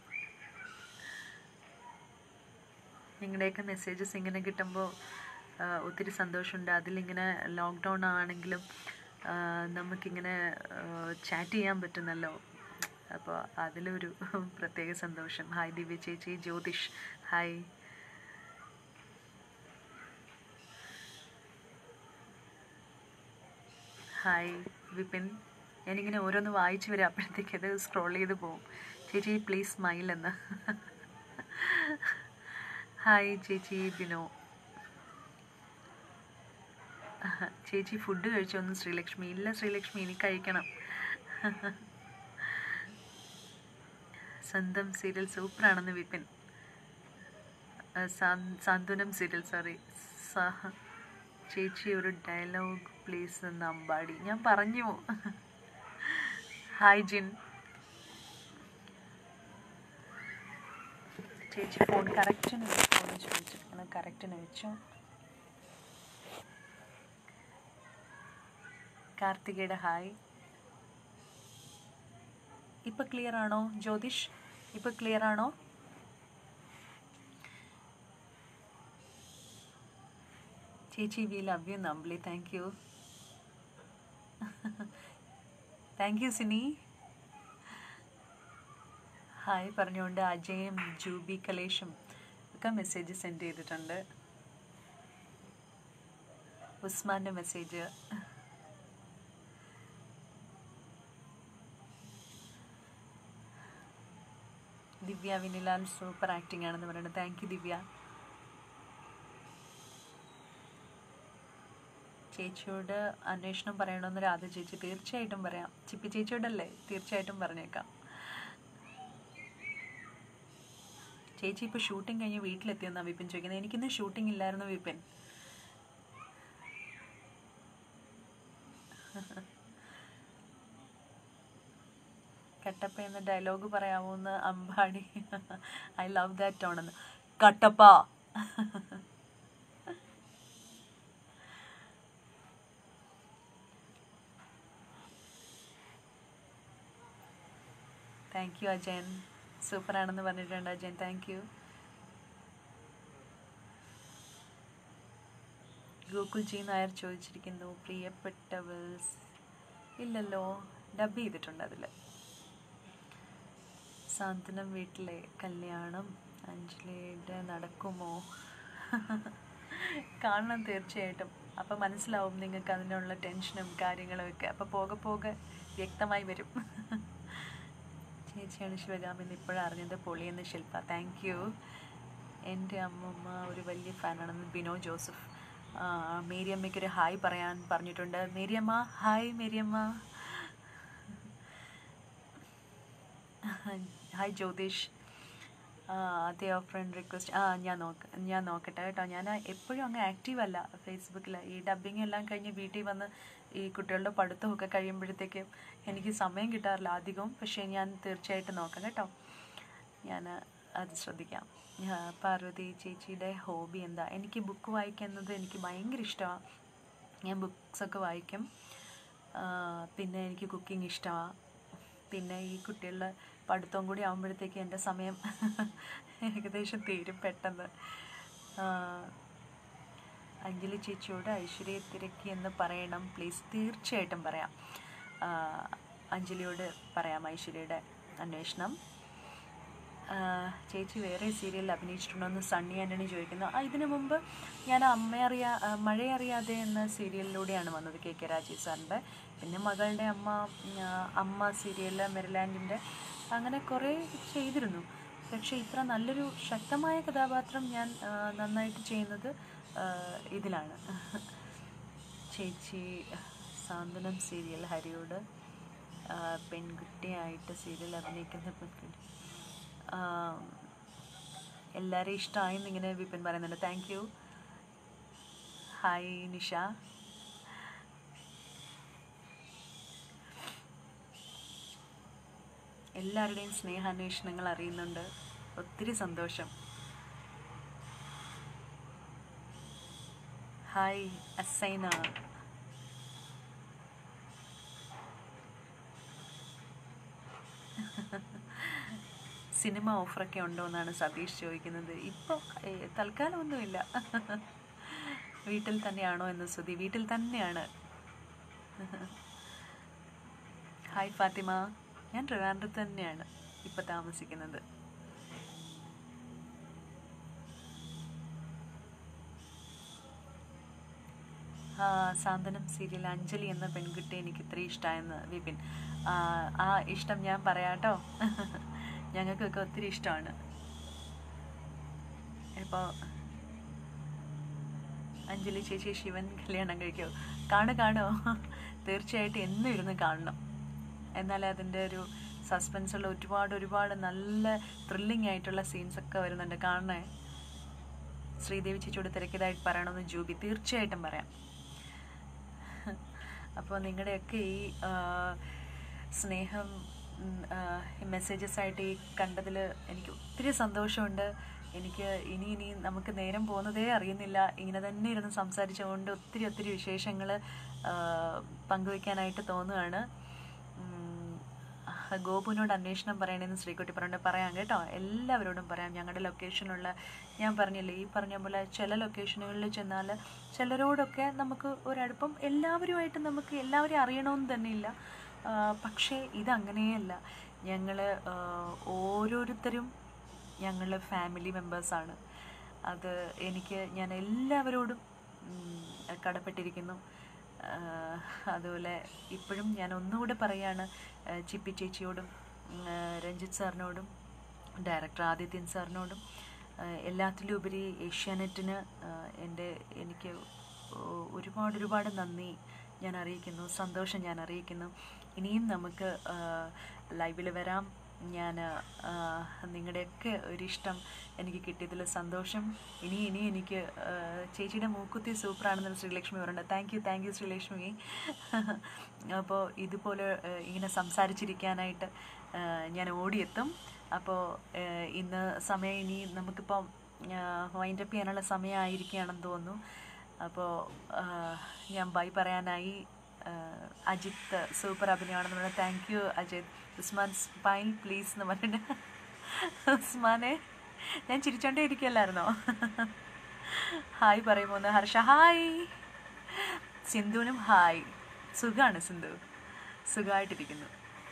നിങ്ങളുടെയൊക്കെ മെസ്സേജസ് ഇങ്ങനെ കിട്ടുമ്പോൾ ഒത്തിരി സന്തോഷമുണ്ട്. അതിലിങ്ങനെ ലോക്ക്ഡൗൺ ആണെങ്കിലും നമുക്കിങ്ങനെ ചാറ്റ് ചെയ്യാൻ പറ്റുന്നല്ലോ. അപ്പോൾ അതിലൊരു പ്രത്യേക സന്തോഷം. ഹായ് ദിവ്യ ചേച്ചി. ജ്യോതിഷ് ഹായ്. ഹായ് വിപിൻ. ഞാനിങ്ങനെ ഓരോന്ന് വായിച്ചു വരാം, അപ്പോഴത്തേക്ക് അത് സ്ക്രോൾ ചെയ്ത് പോവും. ചേച്ചി പ്ലീസ് സ്മൈൽ എന്ന്. ഹായ് ചേച്ചി ബിനോ. ചേച്ചി ഫുഡ് കഴിച്ചോന്ന് ശ്രീലക്ഷ്മി. ഇല്ല ശ്രീലക്ഷ്മി, ഇനി കഴിക്കണം. സ്വന്തം സീരിയൽ സൂപ്പറാണെന്ന് വിപിൻ. Santhwanam serial sorry. ചേച്ചി ഒരു ഡയലോഗ് പ്ലീസ് എന്ന് അമ്പാടി. ഞാൻ പറഞ്ഞു. ഹായ് ജിൻ. ചേച്ചി ഫോൺ കറക്റ്റിന് വെച്ചോന്ന് ചോദിച്ചിരിക്കണം. കറക്റ്റിന് വെച്ചു. കാർത്തികയുടെ ഹായ്. ഇപ്പം ക്ലിയർ ആണോ ജ്യോതിഷ്? ഇപ്പം ക്ലിയർ ആണോ? ചേച്ചി വി ലവ് യു നമ്പ്ലി. Thank you. Thank you Sini. Hi പറഞ്ഞുകൊണ്ട് അജയും ജൂബി കലേഷും ഒക്കെ മെസ്സേജ് സെൻഡ് ചെയ്തിട്ടുണ്ട്. ഉസ്മാൻ്റെ message. Divya Vinilal super acting ആണെന്ന് പറയുന്നത്. Thank you Divya. ചേച്ചിയോട് അന്വേഷണം പറയണമെന്ന് രാധ ചേച്ചി. തീർച്ചയായിട്ടും പറയാം. ചിപ്പി ചേച്ചിയോടല്ലേ? തീർച്ചയായിട്ടും പറഞ്ഞേക്കാം. ചേച്ചി ഇപ്പോൾ ഷൂട്ടിംഗ് കഴിഞ്ഞ് വീട്ടിലെത്തിയെന്നാണ് വിപിൻ ചോദിക്കുന്നത്. എനിക്കിന്ന് ഷൂട്ടിംഗ് ഇല്ലായിരുന്നു വിപിൻ. കട്ടപ്പ എന്ന ഡയലോഗ് പറയാമോ എന്ന് അമ്പാടി. ഐ ലവ് ദാറ്റ് ടോണെന്ന്. കട്ടപ്പ. Thank you Ajayan. സൂപ്പറാണെന്ന് പറഞ്ഞിട്ടുണ്ട് Ajayan. Thank you. Gokul G Nair ചോദിച്ചിരിക്കുന്നു പ്രിയപ്പെട്ടവൾ. ഇല്ലല്ലോ, ഡബ് ചെയ്തിട്ടുണ്ട് അതിൽ. സാന്ത്വനം വീട്ടിലെ കല്യാണം അഞ്ജലിയുടെ നടക്കുമോ? കാണണം തീർച്ചയായിട്ടും. അപ്പം മനസ്സിലാവും നിങ്ങൾക്ക് അതിനുള്ള ടെൻഷനും കാര്യങ്ങളും ഒക്കെ. അപ്പം പോകെ പോകെ വ്യക്തമായി വരും. ചേച്ചിയാണ് ശിവഗാമിന്ന് ഇപ്പോഴും അറിഞ്ഞത്. പൊളിയെന്ന് ശില്പ. Thank you. എൻ്റെ അമ്മമ്മ ഒരു വലിയ ഫാനാണെന്ന് ബിനോ ജോസഫ്. മേരിയമ്മയ്ക്കൊരു ഹായ് പറയാൻ പറഞ്ഞിട്ടുണ്ട്. മേരിയമ്മ ഹായ്. മേരിയമ്മ ഹായ്. ജ്യോതിഷ് അതേ ഫ്രണ്ട് റിക്വസ്റ്റ്. ആ ഞാൻ നോക്ക ഞാൻ നോക്കട്ടെ കേട്ടോ. ഞാൻ എപ്പോഴും അങ്ങ് ആക്റ്റീവ് അല്ല ഫേസ്ബുക്കിൽ. ഈ ഡബ്ബിങ് എല്ലാം കഴിഞ്ഞ് വീട്ടിൽ വന്ന് ഈ കുട്ടികളുടെ പഠിത്തമൊക്കെ കഴിയുമ്പോഴത്തേക്കും എനിക്ക് സമയം കിട്ടാറില്ല അധികവും. പക്ഷേ ഞാൻ തീർച്ചയായിട്ടും നോക്കാം കേട്ടോ. ഞാൻ അത് ശ്രദ്ധിക്കാം. പാർവതി ചേച്ചിയുടെ ഹോബി എന്താ? എനിക്ക് ബുക്ക് വായിക്കുന്നത് എനിക്ക് ഭയങ്കര ഇഷ്ടമാണ്. ഞാൻ ബുക്സൊക്കെ വായിക്കും. പിന്നെ എനിക്ക് കുക്കിംഗ് ഇഷ്ടമാണ്. പിന്നെ ഈ കുട്ടികളുടെ പഠിത്തവും കൂടി ആകുമ്പോഴത്തേക്ക് എൻ്റെ സമയം ഏകദേശം തീരും പെട്ടെന്ന്. അഞ്ജലി ചേച്ചിയോട് ഐശ്വര്യ തിരക്കി എന്ന് പറയണം പ്ലീസ്. തീർച്ചയായിട്ടും പറയാം. അഞ്ജലിയോട് പറയാം ഐശ്വര്യയുടെ അന്വേഷണം. ചേച്ചി വേറെ സീരിയലിൽ അഭിനയിച്ചിട്ടുണ്ടോ എന്ന് സണ്ണി ആൻ്റണി ചോദിക്കുന്നു. ആ ഇതിനു മുമ്പ് ഞാൻ അമ്മയറിയാ മഴയറിയാതെ എന്ന സീരിയലിലൂടെയാണ് വന്നത്, കെ കെ രാജീവ് സാറിൻ്റെ. പിന്നെ മകളുടെ അമ്മ, അമ്മ സീരിയൽ, മെരിലാൻഡിൻ്റെ, അങ്ങനെ കുറേ ചെയ്തിരുന്നു. പക്ഷേ ഇത്ര നല്ലൊരു ശക്തമായ കഥാപാത്രം ഞാൻ നന്നായിട്ട് ചെയ്യുന്നത് ഇതിലാണ്. ചേച്ചി സാന്ത്വനം സീരിയൽ ഹരിയോട് പെൺകുട്ടിയായിട്ട് സീരിയൽ അഭിനയിക്കുന്ന പെൺകുട്ടി എല്ലാവരെയും ഇഷ്ടമായെന്ന് ഇങ്ങനെ വിപിൻ പറയുന്നുണ്ട്. Thank you. ഹായ് നിഷ. എല്ലാവരുടെയും സ്നേഹാന്വേഷണങ്ങൾ അറിയുന്നുണ്ട്, ഒത്തിരി സന്തോഷം. ഹായ് അസൈന. സിനിമ ഓഫറൊക്കെ ഉണ്ടോ എന്നാണ് സതീഷ് ചോദിക്കുന്നത്. ഇപ്പോൾ തൽക്കാലം ഒന്നുമില്ല. വീട്ടിൽ തന്നെയാണോ എന്ന് സുധി. വീട്ടിൽ തന്നെയാണ്. ഹായ് ഫാത്തിമ. ഞാൻ ട്രിവാൻഡ്രത്ത് തന്നെയാണ് ഇപ്പോൾ താമസിക്കുന്നത്. സാന്ത്വനം സീരിയൽ അഞ്ജലി എന്ന പെൺകുട്ടി എനിക്ക് ഇത്രയും ഇഷ്ടമായെന്ന് വിപിൻ. ആ ഇഷ്ടം ഞാൻ പറയാം കേട്ടോ. ഞങ്ങൾക്കൊക്കെ ഒത്തിരി ഇഷ്ടമാണ്. ഇപ്പോൾ അഞ്ജലി ചേച്ചി ശിവൻ കല്യാണം കഴിക്കോ? കാണു കാണോ തീർച്ചയായിട്ടും എന്നും ഇരുന്ന് കാണണം. എന്നാലേ അതിൻ്റെ ഒരു സസ്പെൻസുള്ള ഒരുപാട് ഒരുപാട് നല്ല ത്രില്ലിംഗ് ആയിട്ടുള്ള സീൻസൊക്കെ വരുന്നുണ്ട്. കാണണേ. ശ്രീദേവി ചേച്ചിയോട് തിരക്കിയതായിട്ട് പറയണമെന്ന് ജൂബി. തീർച്ചയായിട്ടും പറയാം. അപ്പോൾ നിങ്ങളുടെയൊക്കെ ഈ സ്നേഹം മെസ്സേജസ് ആയിട്ട് ഈ കണ്ടതിൽ എനിക്ക് ഒത്തിരി സന്തോഷമുണ്ട്. എനിക്ക് ഇനി ഇനി നമുക്ക് നേരം പോകുന്നതേ അറിയുന്നില്ല. ഇങ്ങനെ തന്നെ ഇരുന്ന് സംസാരിച്ചുകൊണ്ട് ഒത്തിരി ഒത്തിരി വിശേഷങ്ങൾ പങ്കുവയ്ക്കാനായിട്ട് തോന്നുകയാണ്. ഗോപുവിനോട് അന്വേഷണം പറയണമെന്ന് ശ്രീകുട്ടി പറഞ്ഞിട്ട് പറയാം കേട്ടോ. എല്ലാവരോടും പറയാം. ഞങ്ങളുടെ ലൊക്കേഷനുള്ള ഞാൻ പറഞ്ഞില്ലേ, ഈ പറഞ്ഞ പോലെ ചില ലൊക്കേഷനുകളിൽ ചെന്നാൽ ചിലരോടൊക്കെ നമുക്ക് ഒരടുപ്പം എല്ലാവരുമായിട്ട് നമുക്ക് എല്ലാവരെയും അറിയണമെന്ന് തന്നെയില്ല. പക്ഷേ ഇതങ്ങനെയല്ല. ഞങ്ങൾ ഓരോരുത്തരും ഞങ്ങൾ ഫാമിലി മെമ്പേഴ്സാണ്. അത് എനിക്ക് ഞാൻ എല്ലാവരോടും കടപ്പെട്ടിരിക്കുന്നു. അതുപോലെ ഇപ്പോഴും ഞാൻ ഒന്നുകൂടെ പറയുകയാണ്, ചിപ്പി ചേച്ചിയോടും രഞ്ജിത്ത് സാറിനോടും ഡയറക്ടർ ആദിത്യൻ സാറിനോടും എല്ലാത്തിലും ഉപരി ഏഷ്യാനെറ്റിന് എൻ്റെ എനിക്ക് ഒരുപാട് ഒരുപാട് നന്ദി ഞാൻ അറിയിക്കുന്നു, സന്തോഷം ഞാൻ അറിയിക്കുന്നു. ഇനിയും നമുക്ക് ലൈവിൽ വരാം. ഞാൻ നിങ്ങളുടെയൊക്കെ ഒരിഷ്ടം എനിക്ക് കിട്ടിയതിൽ സന്തോഷം. ഇനി ഇനി എനിക്ക് ചേച്ചിയുടെ മൂക്കുത്തി സൂപ്പറാണെന്ന് ശ്രീലക്ഷ്മി പറയുന്നുണ്ട്. Thank you thank you Sreelakshmi. അപ്പോൾ ഇതുപോലെ ഇങ്ങനെ സംസാരിച്ചിരിക്കാനായിട്ട് ഞാൻ ഓടിയെത്തും. അപ്പോൾ ഇന്ന് സമയം ഇനി നമുക്കിപ്പം വൈൻഡപ്പ് ചെയ്യാനുള്ള സമയമായിരിക്കുകയാണെന്ന് തോന്നുന്നു. അപ്പോൾ ഞാൻ ബൈ പറയാനായി. അജിത്ത് സൂപ്പർ അഭിനയമാണെന്ന് പറഞ്ഞാൽ thank you Ajith. Usman smile please എന്ന് പറഞ്ഞിട്ട്. ഉസ്മാനെ ഞാൻ ചിരിച്ചോണ്ടേ ഇരിക്കുകയല്ലായിരുന്നോ? ഹായ് പറയുമോന്ന് ഹർഷ. ഹായ് സിന്ധുവിനും ഹായ്. സുഖമാണ് സിന്ധു, സുഖമായിട്ടിരിക്കുന്നു.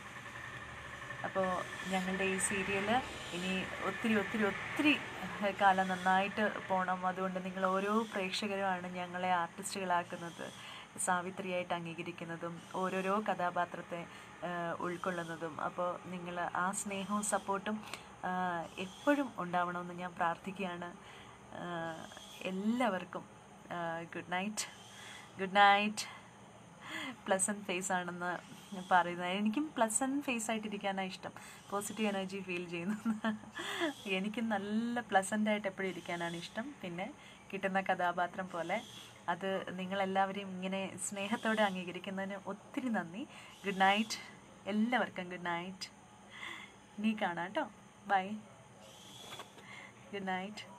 അപ്പോൾ ഞങ്ങളുടെ ഈ സീരിയൽ ഇനി ഒത്തിരി ഒത്തിരി ഒത്തിരി കാലം നന്നായിട്ട് പോകണം. അതുകൊണ്ട് നിങ്ങൾ ഓരോ പ്രേക്ഷകരുമാണ് ഞങ്ങളെ ആർട്ടിസ്റ്റുകളാക്കുന്നത്, സാവിത്രിയായിട്ട് അംഗീകരിക്കുന്നതും ഓരോരോ കഥാപാത്രത്തെ ഉൾക്കൊള്ളുന്നതും. അപ്പോൾ നിങ്ങൾ ആ സ്നേഹവും സപ്പോർട്ടും എപ്പോഴും ഉണ്ടാവണമെന്ന് ഞാൻ പ്രാർത്ഥിക്കുകയാണ്. എല്ലാവർക്കും good night. Good night. Pleasant face ആണെന്ന് പറയുന്നത്. എനിക്കും പ്ലസൻറ്റ് ഫേസ് ആയിട്ടിരിക്കാനാണ് ഇഷ്ടം. പോസിറ്റീവ് എനർജി ഫീൽ ചെയ്യുന്നു. എനിക്ക് നല്ല പ്ലസൻ്റായിട്ട് എപ്പോഴും ഇരിക്കാനാണ് ഇഷ്ടം. പിന്നെ കിട്ടുന്ന കഥാപാത്രം പോലെ അത് നിങ്ങളെല്ലാവരെയും ഇങ്ങനെ സ്നേഹത്തോടെ അംഗീകരിക്കുന്നതിന് ഒത്തിരി നന്ദി. ഗുഡ് നൈറ്റ് എല്ലാവർക്കും. Good night. നീ കാണാം കേട്ടോ. ബൈ. Good night.